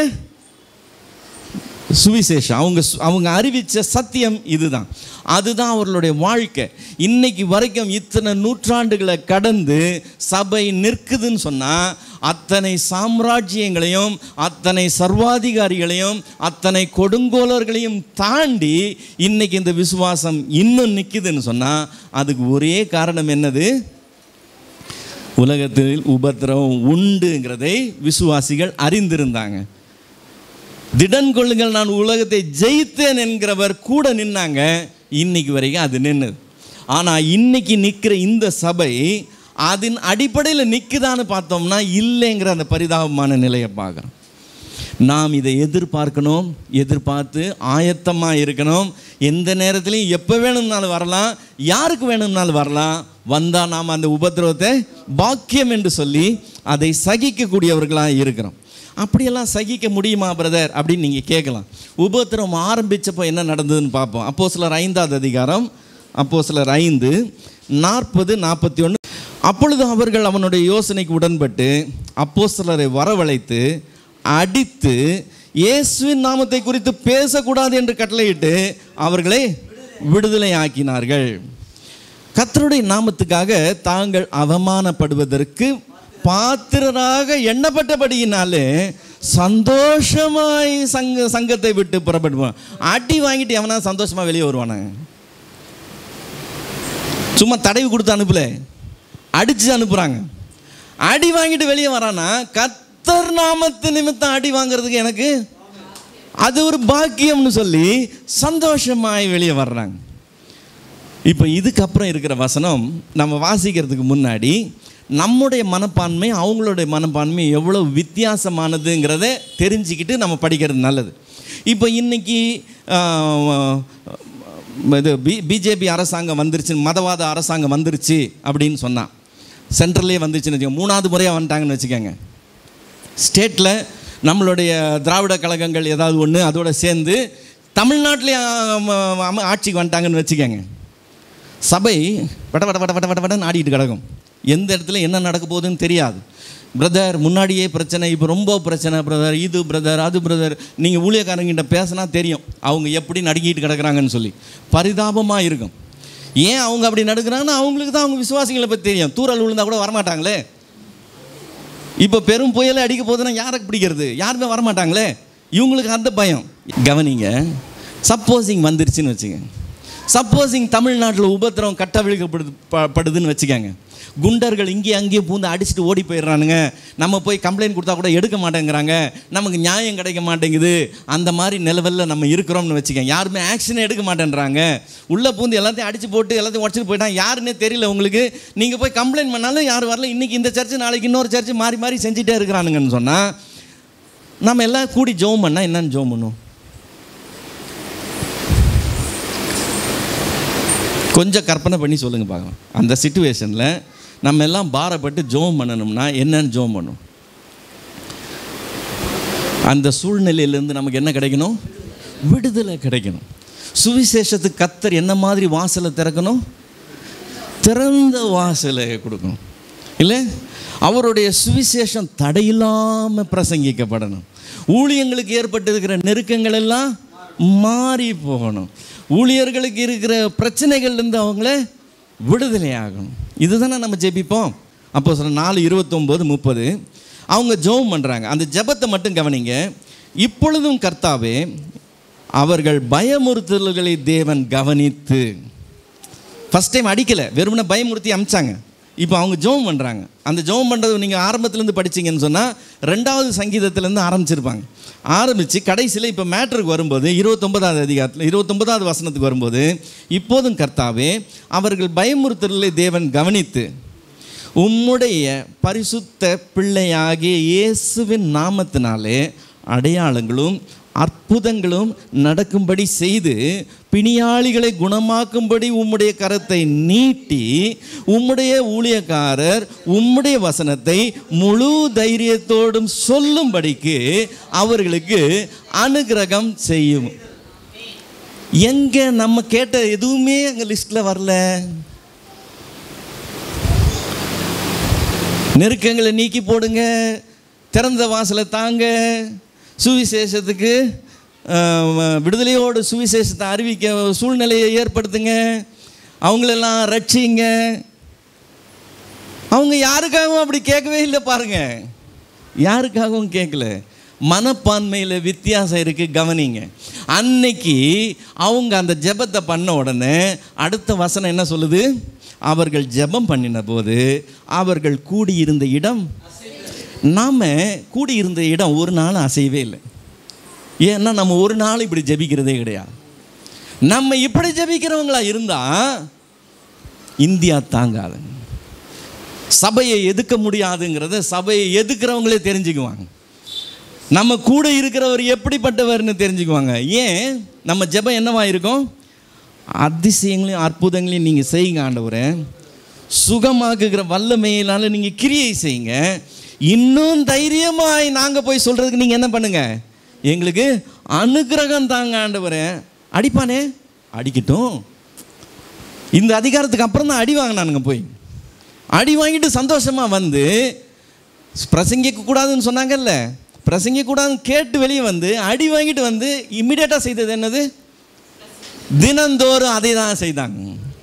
சுவிசேஷம். அவங்க அறிவித்த சத்தியம் இதுதான். அதுதான் அவர்களுடைய வாழ்க்கை. இன்னைக்கு வரைக்கும் இத்தனை நூற்றாண்டுகளை கடந்து சபை நிற்குதுன்னு சொன்னால், அத்தனை சாம்ராஜ்யங்களையும் அத்தனை சர்வாதிகாரிகளையும் அத்தனை கொடுங்கோலர்களையும் தாண்டி இன்னைக்கு இந்த விசுவாசம் இன்னும் நிற்குதுன்னு சொன்னால், அதுக்கு ஒரே காரணம் என்னது? உலகத்தில் உபத்திரவம் உண்டுங்கிறதை விசுவாசிகள் அறிந்திருந்தாங்க. திடன் கொள்ளுங்கள், நான் உலகத்தை ஜெயித்தேன் என்கிறவர் கூட நின்னாங்க. இன்னைக்கு வரைக்கும் அது நின்னுது. ஆனால் இன்னைக்கு நிற்கிற இந்த சபை அதன் அடிப்படையில் நிற்குதான்னு பார்த்தோம்னா இல்லைங்கிற அந்த பரிதாபமான நிலையை பார்க்குறோம். நாம் இதை எதிர்பார்க்கணும், எதிர்பார்த்து ஆயத்தமாக இருக்கணும். எந்த நேரத்துலையும் எப்போ வேணும்னாலும் வரலாம், யாருக்கு வேணும்னாலும் வரலாம். வந்தால் நாம் அந்த உபத்திரவத்தை பாக்கியம் என்று சொல்லி அதை சகிக்கக்கூடியவர்களாக இருக்கிறோம். அப்படியெல்லாம் சகிக்க முடியுமா பிரதர் அப்படின்னு நீங்கள் கேட்கலாம். உபத்திரவம் ஆரம்பித்தப்போ என்ன நடந்ததுன்னு பார்ப்போம். அப்போஸ்தலர் 5வது அதிகாரம், அப்போஸ்தலர் 5:40-41. அப்பொழுது அவர்கள் அவனுடைய யோசனைக்கு உடன்பட்டு அப்போஸ்தலரை வரவழைத்து அடித்து இயேசுவின் நாமத்தை குறித்து பேசக்கூடாது என்று கட்டளையிட்டு அவர்களை விடுதலை ஆக்கினார்கள். கர்த்தருடைய நாமத்துக்காக தாங்கள் அவமானப்படுவதற்கு பாத்திரராக எண்ணப்பட்டபடியினாலே சந்தோஷமாய் சங்கத்தை விட்டு புறப்படுவான். அடி வாங்கிட்டு எவனா சந்தோஷமா வெளியே வருவானாங்க? சும்மா தடவி கொடுத்து அனுப்பல, அடிச்சு அனுப்புறாங்க. அடி வாங்கிட்டு வெளியே வரானா, கர்த்தர் நாமத்து நிமித்தம் அடி வாங்கிறதுக்கு எனக்கு அது ஒரு பாக்கியம்னு சொல்லி சந்தோஷமாய் வெளியே வர்றாங்க. இப்போ இதுக்கப்புறம் இருக்கிற வசனம் நம்ம வாசிக்கிறதுக்கு முன்னாடி நம்முடைய மனப்பான்மை அவங்களுடைய மனப்பான்மை எவ்வளோ வித்தியாசமானதுங்கிறத தெரிஞ்சுக்கிட்டு நம்ம படிக்கிறது நல்லது. இப்போ இன்றைக்கி இது பிஜேபி அரசாங்கம் வந்துருச்சு, மதவாத அரசாங்கம் வந்துருச்சு அப்படின்னு சொன்னான். சென்ட்ரல்லே வந்துருச்சுன்னு வச்சுக்கோங்க, 3வது முறையாக வந்துட்டாங்கன்னு வச்சுக்கோங்க. ஸ்டேட்டில் நம்மளுடைய திராவிட கழகங்கள் ஏதாவது ஒன்று அதோட சேர்ந்து தமிழ்நாட்டிலே ஆட்சிக்கு வந்துட்டாங்கன்னு வச்சுக்கோங்க. சபை வட வட வட வட வட வடன்னு ஆடிட்டு கிடக்கும். எந்த இடத்துல என்ன நடக்க போகுதுன்னு தெரியாது. பிரதர் முன்னாடியே பிரச்சனை, இப்போ ரொம்ப பிரச்சனை பிரதர், இது பிரதர் அது பிரதர். நீங்கள் ஊழியக்காரங்கிட்ட பேசினா தெரியும் அவங்க எப்படி நடுங்கிட்டு கிடக்குறாங்கன்னு சொல்லி. பரிதாபமாக இருக்கும். ஏன் அவங்க அப்படி நடுக்கிறாங்கன்னா அவங்களுக்கு தான் அவங்க விசுவாசிகளை பற்றி தெரியும். தூரல் விழுந்தால் கூட வரமாட்டாங்களே. இப்போ பெரும் புயலை அடிக்க போகுதுன்னா யாருக்கு பிடிக்கிறது? யாருமே வரமாட்டாங்களே. இவங்களுக்கு அந்த பயம். கவனிங்க, சப்போஸிங் வந்துருச்சுன்னு வச்சுங்க. சப்போஸிங் தமிழ்நாட்டில் உபத்திரவம் கட்டவிழ்க்கப்படுதுன்னு வச்சுக்கோங்க. குண்டர்கள் இங்கே அங்கேயே பூந்து அடிச்சுட்டு ஓடி போயிடுறானுங்க. நம்ம போய் கம்ப்ளைண்ட் கொடுத்தா கூட எடுக்க மாட்டேங்கிறாங்க, நமக்கு நியாயம் கிடைக்க மாட்டேங்குது. அந்த மாதிரி நிலவலில் நம்ம இருக்கிறோம்னு வச்சுக்கோங்க. யாருமே ஆக்ஷனே எடுக்க மாட்டேன்றாங்க. உள்ளே பூந்து எல்லாத்தையும் அடித்து போட்டு எல்லாத்தையும் உடச்சிட்டு போயிட்டான். யாருன்னே தெரியல உங்களுக்கு. நீங்கள் போய் கம்ப்ளைண்ட் பண்ணாலும் யாரும் வரல. இன்றைக்கி இந்த சர்ச்சு, நாளைக்கு இன்னொரு சர்ச்சு, மாறி மாறி செஞ்சுட்டே இருக்கிறானுங்கன்னு சொன்னால் நம்ம எல்லாம் கூடி ஜெபம் பண்ணால் என்னன்னு ஜெபம் பண்ணுவோம்? கொஞ்சம் கற்பனை பண்ணி சொல்லுங்கள் பார்க்கலாம். அந்த சிச்சுவேஷனில் நம்ம எல்லாம் பாரப்பட்டு ஜெபம் பண்ணணும்னா என்னன்னு ஜெபம் பண்ணும்? அந்த சூழ்நிலையிலேருந்து நமக்கு என்ன கிடைக்கணும்? விடுதலை கிடைக்கணும். சுவிசேஷத்துக்கு கர்த்தர் என்ன மாதிரி வாசலை திறக்கணும்? திறந்த வாசலை கொடுக்கணும் இல்லை? அவருடைய சுவிசேஷம் தடையில்லாமல் பிரசங்கிக்கப்படணும். ஊழியங்களுக்கு ஏற்பட்டிருக்கிற நெருக்கங்கள் எல்லாம் மாறி போகணும். ஊழியர்களுக்கு இருக்கிற பிரச்சனைகள்லேருந்து அவங்கள விடுதலை ஆகணும். இதுதானே நம்ம ஜெபிப்போம். அப்போ சொல்ல 4:29-30 அவங்க ஜெபம் பண்ணுறாங்க. அந்த ஜெபத்தை மட்டும் கவனிங்க. இப்பொழுதும் கர்த்தாவே, அவர்கள் பயமுறுத்தல்களை தேவன் கவனித்து. ஃபஸ்ட் டைம் அடிக்கலை, வெறுமனே பயமுறுத்தி அமிச்சாங்க. இப்போ அவங்க ஜெபம் பண்ணுறாங்க. அந்த ஜெபம் பண்ணுறது நீங்கள் ஆரம்பத்துலேருந்து படிச்சிங்கன்னு சொன்னால் 2வது சங்கீதத்துலேருந்து ஆரம்பிச்சிருப்பாங்க. ஆரம்பித்து கடைசியில் இப்போ மேட்ருக்கு வரும்போது 29வது அதிகாரத்தில் 29வது வசனத்துக்கு வரும்போது, இப்போதும் கர்த்தாவே, அவர்கள் பயமுறுத்தல்களை தேவன் கவனித்து உம்முடைய பரிசுத்த பிள்ளையாகிய இயேசுவின் நாமத்தினாலே அடையாளங்களும் அற்புதங்களும் நடக்கும்படி செய்து பிணியாளிகளை குணமாக்கும்படி உம்முடைய கரத்தை நீட்டி உம்முடைய ஊழியக்காரர் உம்முடைய வசனத்தை முழு தைரியத்தோடும் சொல்லும்படிக்கு அவர்களுக்கு அனுக்கிரகம் செய்யும். எங்க நம்ம கேட்ட எதுவுமே அங்கே லிஸ்ட்ல வரல. நெருக்கங்களை நீக்கி போடுங்க, திறந்த வாசலை தாங்க, சுவிசேஷத்துக்கு விடுதலையோடு சுவிசேஷத்தை அறிவிக்க சூழ்நிலையை ஏற்படுத்துங்க, அவங்களெல்லாம் ரட்சிங்க. அவங்க யாருக்காகவும் அப்படி கேட்கவே இல்லை பாருங்க, யாருக்காகவும் கேட்கல. மனப்பான்மையில் வித்தியாசம் இருக்குது, கவனிங்க. அன்னைக்கு அவங்க அந்த ஜெபத்தை பண்ண உடனே அடுத்த வசனம் என்ன சொல்லுது? அவர்கள் ஜெபம் பண்ணின போது அவர்கள் கூடியிருந்த இடம், நாம் கூடியிருந்த இடம் ஒரு நாள் அசையவே இல்லை. ஏன்னா நம்ம ஒரு நாள் இப்படி ஜெபிக்கிறதே கிடையாது. நம்ம இப்படி ஜெபிக்கிறவங்களா இருந்தால் இந்தியா தாங்காது. சபையை எதிர்க்க முடியாதுங்கிறத சபையை எதிர்க்கிறவங்களே தெரிஞ்சுக்குவாங்க. நம்ம கூட இருக்கிறவர் எப்படிப்பட்டவர்னு தெரிஞ்சுக்குவாங்க. ஏன்? நம்ம ஜெபம் என்னவா இருக்கும்? அதிசயங்களையும் அற்புதங்களையும் நீங்கள் செய்யுங்க ஆண்டவரே, சுகமாக்குகிற வல்லமையினால நீங்கள் கிரியை செய்யுங்க, இன்னும் தைரியமாய் நாங்கள் போய் சொல்கிறதுக்கு நீங்கள் என்ன பண்ணுங்க, எங்களுக்கு அனுக்கிரகம் தாங்க ஆண்டவரே. அடிப்பானே, அடிக்கட்டும். இந்த அதிகாரத்துக்கு அப்புறம் தான் அடி வாங்கினானுங்க. போய் அடி வாங்கிட்டு சந்தோஷமாக வந்து பிரசங்கிக்க கூடாதுன்னு சொன்னாங்கல்ல, பிரசங்கிக்க கூடாதுன்னு கேட்டு வெளியே வந்து அடி வாங்கிட்டு வந்து இம்மிடியேட்டாக செய்தது என்னது? தினந்தோறும் அதை தான் செய்தாங்க.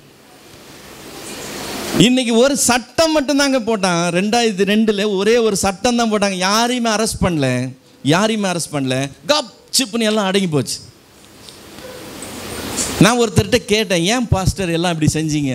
இன்னைக்கு ஒரு சட்டம் மட்டும்தாங்க போட்டான். 2002 ஒரே ஒரு சட்டம் தான் போட்டாங்க. யாரையுமே அரெஸ்ட் பண்ணல. கப் சிப்புன்னு எல்லாம் அடங்கி போச்சு. நான் ஒருத்தர்கிட்ட கேட்டேன், ஏன் பாஸ்டர் எல்லாம் இப்படி செஞ்சீங்க?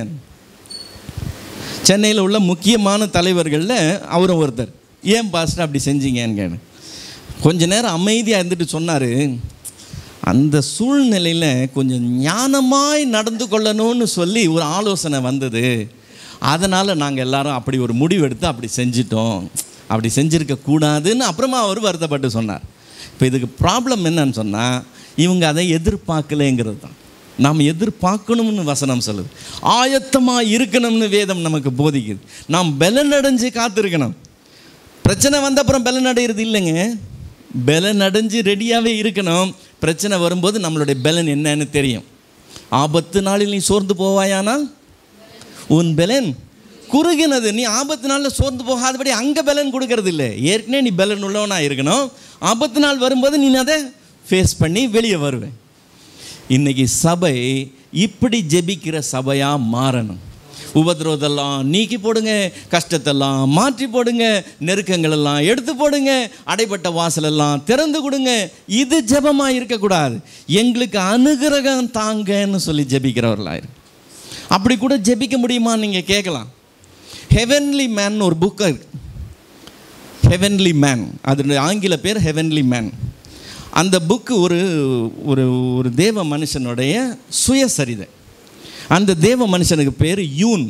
சென்னையில் உள்ள முக்கியமான தலைவர்களில் அவரும் ஒருத்தர், ஏன் பாஸ்டர் அப்படி செஞ்சீங்கன்னு கேட்டேன். கொஞ்ச நேரம் அமைதியாக இருந்துட்டு சொன்னார், அந்த சூழ்நிலையில் கொஞ்சம் ஞானமாய் நடந்து கொள்ளணும்னு சொல்லி ஒரு ஆலோசனை வந்தது. அதனால் நாங்கள் எல்லாரும் அப்படி ஒரு முடிவு எடுத்து அப்படி செஞ்சிட்டோம், அப்படி செஞ்சுருக்கக்கூடாதுன்னு அப்புறமா அவர் வருத்தப்பட்டு சொன்னார். இப்போ இதுக்கு ப்ராப்ளம் என்னன்னு சொன்னால், இவங்க அதை எதிர்பார்க்கலைங்கிறது தான். நாம் எதிர்பார்க்கணும்னு வசனம் சொல்லுது, ஆயத்தமாக இருக்கணும்னு வேதம் நமக்கு போதிக்குது. நாம் பலனடைஞ்சு காத்திருக்கணும். பிரச்சனை வந்த அப்புறம் பலனடைகிறது இல்லைங்க, பலனடைஞ்சு ரெடியாகவே இருக்கணும். பிரச்சனை வரும்போது நம்மளுடைய பலன் என்னன்னு தெரியும். ஆபத்து நாளில் நீ சோர்ந்து போவாயானால் உன் பலன் குறுகினது. நீ ஆபத்து நாளில் சோர்ந்து போகாதபடி அங்கே பலன் கொடுக்கறது இல்லை. ஏற்கனவே நீ பலன் உள்ளவனா இருக்கணும். ஆபத்து நாள் வரும்போது நீ அதை ஃபேஸ் பண்ணி வெளியே வருவேன். இன்னைக்கு சபை இப்படி ஜெபிக்கிற சபையாக மாறணும். உபதிரவத்தெல்லாம் நீக்கி போடுங்க, கஷ்டத்தெல்லாம் மாற்றி போடுங்க, நெருக்கங்களெல்லாம் எடுத்து போடுங்க, அடைப்பட்ட வாசலெல்லாம் திறந்து கொடுங்க. இது ஜெபமாக இருக்கக்கூடாது. எங்களுக்கு அனுக்கிரகம் தாங்கன்னு சொல்லி ஜெபிக்கிறவர்களாயிரு. அப்படி கூட ஜெபிக்க முடியுமா நீங்கள் கேட்கலாம். ஹெவன்லி மேன் ஒரு புக்கு இருக்கு, ஹெவன்லி மேன், அதனுடைய ஆங்கில பேர் ஹெவன்லி மேன். அந்த புக்கு ஒரு ஒரு ஒரு தேவ மனுஷனுடைய சுயசரிதை. அந்த தேவ மனுஷனுக்கு பேர் யூன்,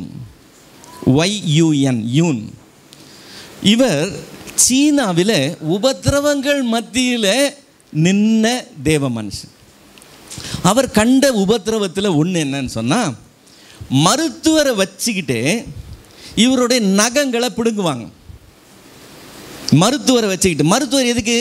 YUN, யூன். இவர் சீனாவில் உபத்திரவங்கள் மத்தியில் நின்ன தேவ மனுஷன். அவர் கண்ட உபத்திரவத்தில் ஒன்று என்னன்னு சொன்னால், மருத்துவரை வச்சுக்கிட்டு இவருடைய நகங்களை பிடுங்குவாங்க. மருத்துவரை வச்சுக்கிட்டு, மருத்துவர் எதுக்கு?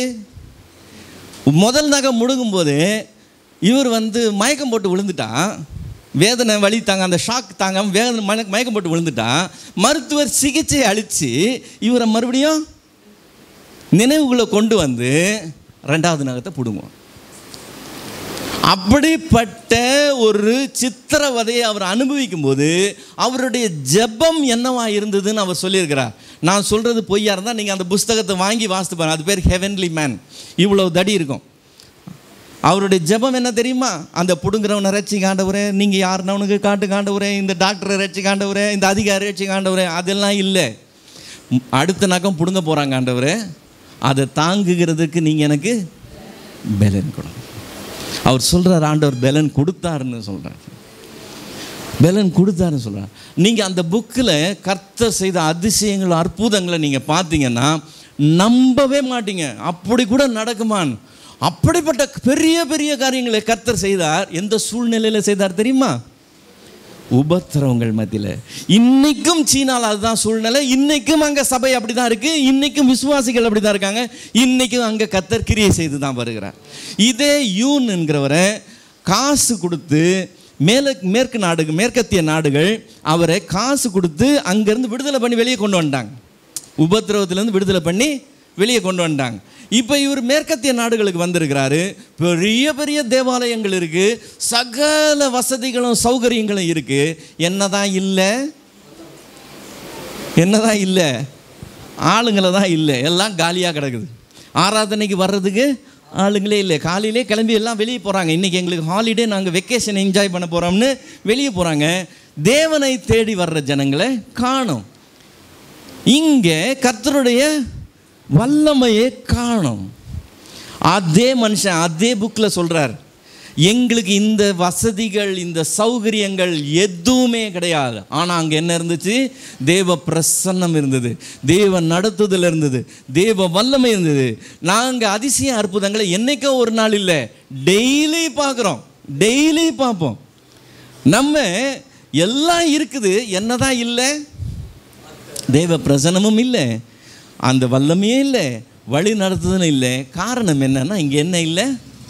முதல் நகம் முடுங்கும்போது இவர் மயக்கம் போட்டு விழுந்துட்டா, வேதனை வலி தாங்க, அந்த ஷாக் தாங்காமல் வேதனை மயக்கம் போட்டு விழுந்துட்டா, மருத்துவர் சிகிச்சை அளித்து இவரை மறுபடியும் நினைவுகளை கொண்டு வந்து 2வது நகத்தை பிடுங்குவோம். அப்படிப்பட்ட ஒரு சித்திரவதையை அவர் அனுபவிக்கும் போது அவருடைய ஜெபம் என்னவா இருந்ததுன்னு அவர் சொல்லியிருக்கிறார். நான் சொல்றது பொய்யா இருந்தால் நீங்கள் அந்த புஸ்தகத்தை வாங்கி வாசித்து பாருங்க. அது பேர் ஹெவன்லி மேன். இவ்வளவு தடி இருக்கும். அவருடைய ஜெபம் என்ன தெரியுமா? அந்த புடுங்குறவனை ரட்சி காண்டவரே, நீங்கள் யாருன்னா அவனுக்கு காட்டு காண்டவரே, இந்த டாக்டரை ரட்சி காண்டவரே, இந்த அதிகாரி ரட்சி காண்டவரே, அதெல்லாம் இல்லை. அடுத்த நகம் புடுங்க போகிறாங்க ஆண்டவரே, அதை தாங்குகிறதுக்கு நீங்கள் எனக்கு பெலன் கொடுங்க. அவர் சொல்கிறார், ஆண்டவர் பெலன் கொடுத்தாருன்னு சொல்கிறார். பெலன் கொடுத்தாருன்னு சொல்கிறார். நீங்கள் அந்த புக்கில் கர்த்தர் செய்த அதிசயங்கள் அற்புதங்களை நீங்கள் பார்த்தீங்கன்னா நம்பவே மாட்டீங்க. அப்படி கூட நடக்குமான்னு. அப்படிப்பட்ட பெரிய பெரிய காரியங்களை கர்த்தர் செய்தார். எந்த சூழ்நிலையில் செய்தார் தெரியுமா? உபத்திரவங்கள் மத்தியில். இன்னைக்கும் சீனாவில் அதுதான் சூழ்நிலை. இன்னைக்கும் அங்கே சபை அப்படி தான் இருக்குது. இன்னைக்கும் விசுவாசிகள் அப்படி தான் இருக்காங்க. இன்னைக்கும் அங்கே கர்த்தர் கிரியை செய்து தான் வருகிறார். இதே யூன் என்கிறவரை காசு கொடுத்து மேற்கத்திய நாடுகள் அவரை காசு கொடுத்து அங்கேருந்து விடுதலை பண்ணி வெளியே கொண்டு வந்துட்டாங்க. உபத்திரவத்திலேருந்து விடுதலை பண்ணி வெளியே கொண்டு வந்துட்டாங்க. இப்போ இவர் மேற்கத்திய நாடுகளுக்கு வந்திருக்கிறாரு. பெரிய பெரிய தேவாலயங்கள் இருக்குது, சகல வசதிகளும் சௌகரியங்களும் இருக்குது. என்னதான் இல்லை? ஆளுங்களை தான் இல்லை. எல்லாம் காலியாக கிடக்குது. ஆராதனைக்கு வர்றதுக்கு ஆளுங்களே இல்லை. காலையிலே கிளம்பி எல்லாம் வெளியே போகிறாங்க. இன்றைக்கி எங்களுக்கு ஹாலிடே, நாங்கள் வெக்கேஷன் என்ஜாய் பண்ண போகிறோம்னு வெளியே போகிறாங்க. தேவனை தேடி வர்ற ஜனங்களை காணோம். இங்கே கர்த்தருடைய வல்லமையை காணோம். அதே மனுஷன் அதே புக்கில் சொல்கிறார், எங்களுக்கு இந்த வசதிகள் இந்த சௌகரியங்கள் எதுவுமே கிடையாது. ஆனால் அங்கே என்ன இருந்துச்சு? தேவ பிரசன்னம் இருந்தது, தேவ நடத்துதல் இருந்தது, தேவ வல்லமை இருந்தது. நாங்கள் அதிசய அற்புதங்களை என்னைக்கோ ஒரு நாள் இல்லை, டெய்லி பார்க்குறோம், டெய்லி பார்ப்போம். நம்ம எல்லாம் இருக்குது, என்னதான் இல்லை? தேவ பிரசன்னமும் இல்லை, அந்த வல்லமையே இல்லை, வழி நடத்துதலும் இல்லை. காரணம் என்னன்னா இங்கே என்ன இல்லை?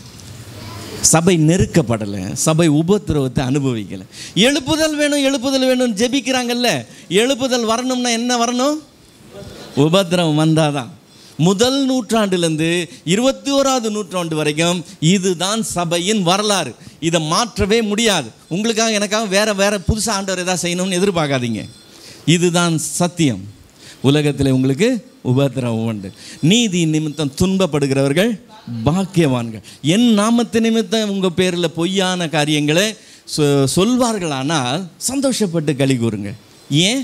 சபை நெருக்கப்படலை, சபை உபத்திரவத்தை அனுபவிக்கலை. எழுப்புதல் வேணும், எழுப்புதல் வேணும்னு ஜெபிக்கிறாங்கல்ல. எழுப்புதல் வரணும்னா என்ன வரணும்? உபத்திரவம் வந்தாதான். முதல் நூற்றாண்டிலிருந்து 21வது நூற்றாண்டு வரைக்கும் இதுதான் சபையின் வரலாறு. இதை மாற்றவே முடியாது. உங்களுக்காக எனக்காக வேற புதுசாக ஆண்டவர் எதாவது செய்யணும்னு எதிர்பார்க்காதீங்க. இதுதான் சத்தியம். உலகத்தில் உங்களுக்கு உபத்திரவம் உண்டு. நீதி நிமித்தம் துன்பப்படுகிறவர்கள் பாக்கியவான்கள். என் நாமத்து நிமித்தம் உங்கள் பேரில் பொய்யான காரியங்களை சொல்வார்களானால் சந்தோஷப்பட்டு களி கூறுங்க. ஏன்?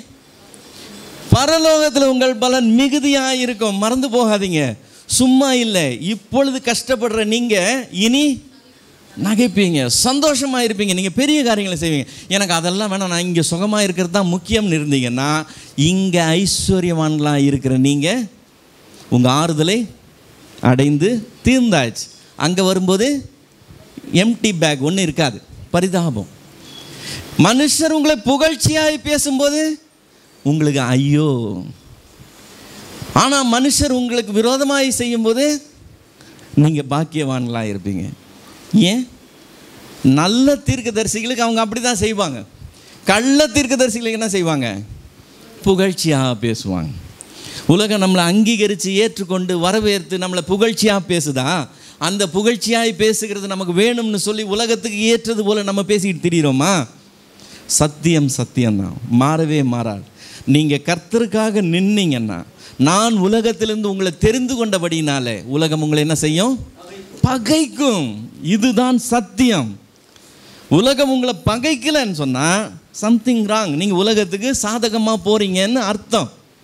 பரலோகத்தில் உங்கள் பலன் மிகுதியாக இருக்கும். மறந்து போகாதீங்க. சும்மா இல்லை. இப்பொழுது கஷ்டப்படுற நீங்கள் இனி நகைப்பீங்க, சந்தோஷமாக இருப்பீங்க, நீங்கள் பெரிய காரியங்களை செய்வீங்க. எனக்கு அதெல்லாம் வேணாம், நான் இங்கே சுகமாக இருக்கிறது தான் முக்கியம்னு இருந்தீங்கன்னா இங்கே ஐஸ்வர்யவான்களாக இருக்கிற நீங்கள் உங்கள் ஆறுதலை அடைந்து தீர்ந்தாச்சு. அங்கே வரும்போது எம்டி பேக் ஒன்றும் இருக்காது, பரிதாபம். மனுஷர் உங்களை புகழ்ச்சியாய் பேசும்போது உங்களுக்கு ஐயோ. ஆனால் மனுஷர் உங்களுக்கு விரோதமாய் செய்யும்போது நீங்கள் பாக்கியவான்களாக இருப்பீங்க. ஏன்? நல்ல தீர்க்கதரிசிகளுக்கு அவங்க அப்படி தான் செய்வாங்க. கள்ள தீர்க்கதரிசிகளுக்கு என்ன செய்வாங்க? புகழ்ச்சியாக பேசுவாங்க. உலகம் நம்மளை அங்கீகரித்து ஏற்றுக்கொண்டு வரவேற்று நம்மளை புகழ்ச்சியாக பேசுதா? அந்த புகழ்ச்சியாய் பேசுகிறது நமக்கு வேணும்னு சொல்லி உலகத்துக்கு ஏற்றது போல் நம்ம பேசிக்கிட்டு திரிகிறோமா? சத்தியம் சத்தியம்தான், மாறவே மாறாது. நீங்கள் கர்த்தருக்காக நின்னீங்கன்னா, நான் உலகத்திலிருந்து உங்களை தெரிந்து கொண்டபடினாலே உலகம் உங்களை என்ன செய்யும்? பகைக்கும். இதுதான் சத்தியம். உலகம் உங்களை பகைக்கலன்னு சொன்னால் சம்திங் ராங். நீங்கள் உலகத்துக்கு சாதகமாக போகிறீங்கன்னு அர்த்தம்.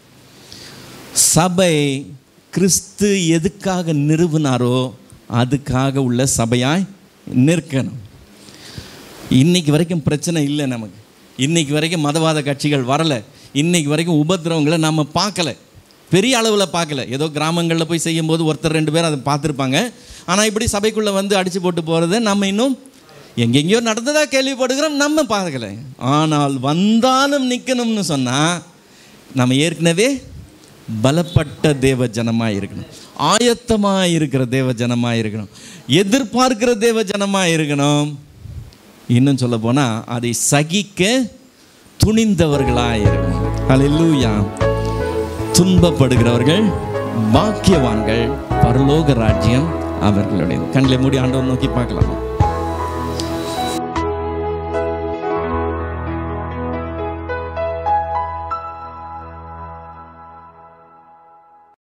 சபை கிறிஸ்து எதுக்காக நிறுவினாரோ அதுக்காக உள்ள சபையாய் நிற்கணும். இன்னைக்கு வரைக்கும் பிரச்சனை இல்லை நமக்கு. இன்னைக்கு வரைக்கும் மதவாத கட்சிகள் வரலை. இன்னைக்கு வரைக்கும் உபத்திரவங்களை நம்ம பார்க்கல, பெரிய அளவில் பார்க்கல. ஏதோ கிராமங்களில் போய் செய்யும்போது ஒருத்தர் ரெண்டு பேர் அதை பார்த்துருப்பாங்க. ஆனால் இப்படி சபைக்குள்ளே வந்து அடித்து போட்டு போகிறத நம்ம இன்னும் எங்கெங்கேயோ நடந்ததாக கேள்விப்படுகிறோம், நம்ம பார்க்கல. ஆனால் வந்தாலும் நிற்கணும்னு சொன்னால் நம்ம ஏற்கனவே பலப்பட்ட தேவ ஜனமாக இருக்கணும், ஆயத்தமாக இருக்கிற தேவ ஜனமாக இருக்கணும், எதிர்பார்க்கிற தேவ ஜனமாக இருக்கணும். இன்னும் சொல்ல போனால் அதை சகிக்க துணிந்தவர்களாக இருக்கணும். அல்லேலூயா. துன்பப்படுகிறவர்கள் பாக்கியவான்கள், பரலோக ராஜ்யம் அவர்களுடைய. கண்களை மூடி ஆண்டவர் நோக்கி பார்க்கலாம்.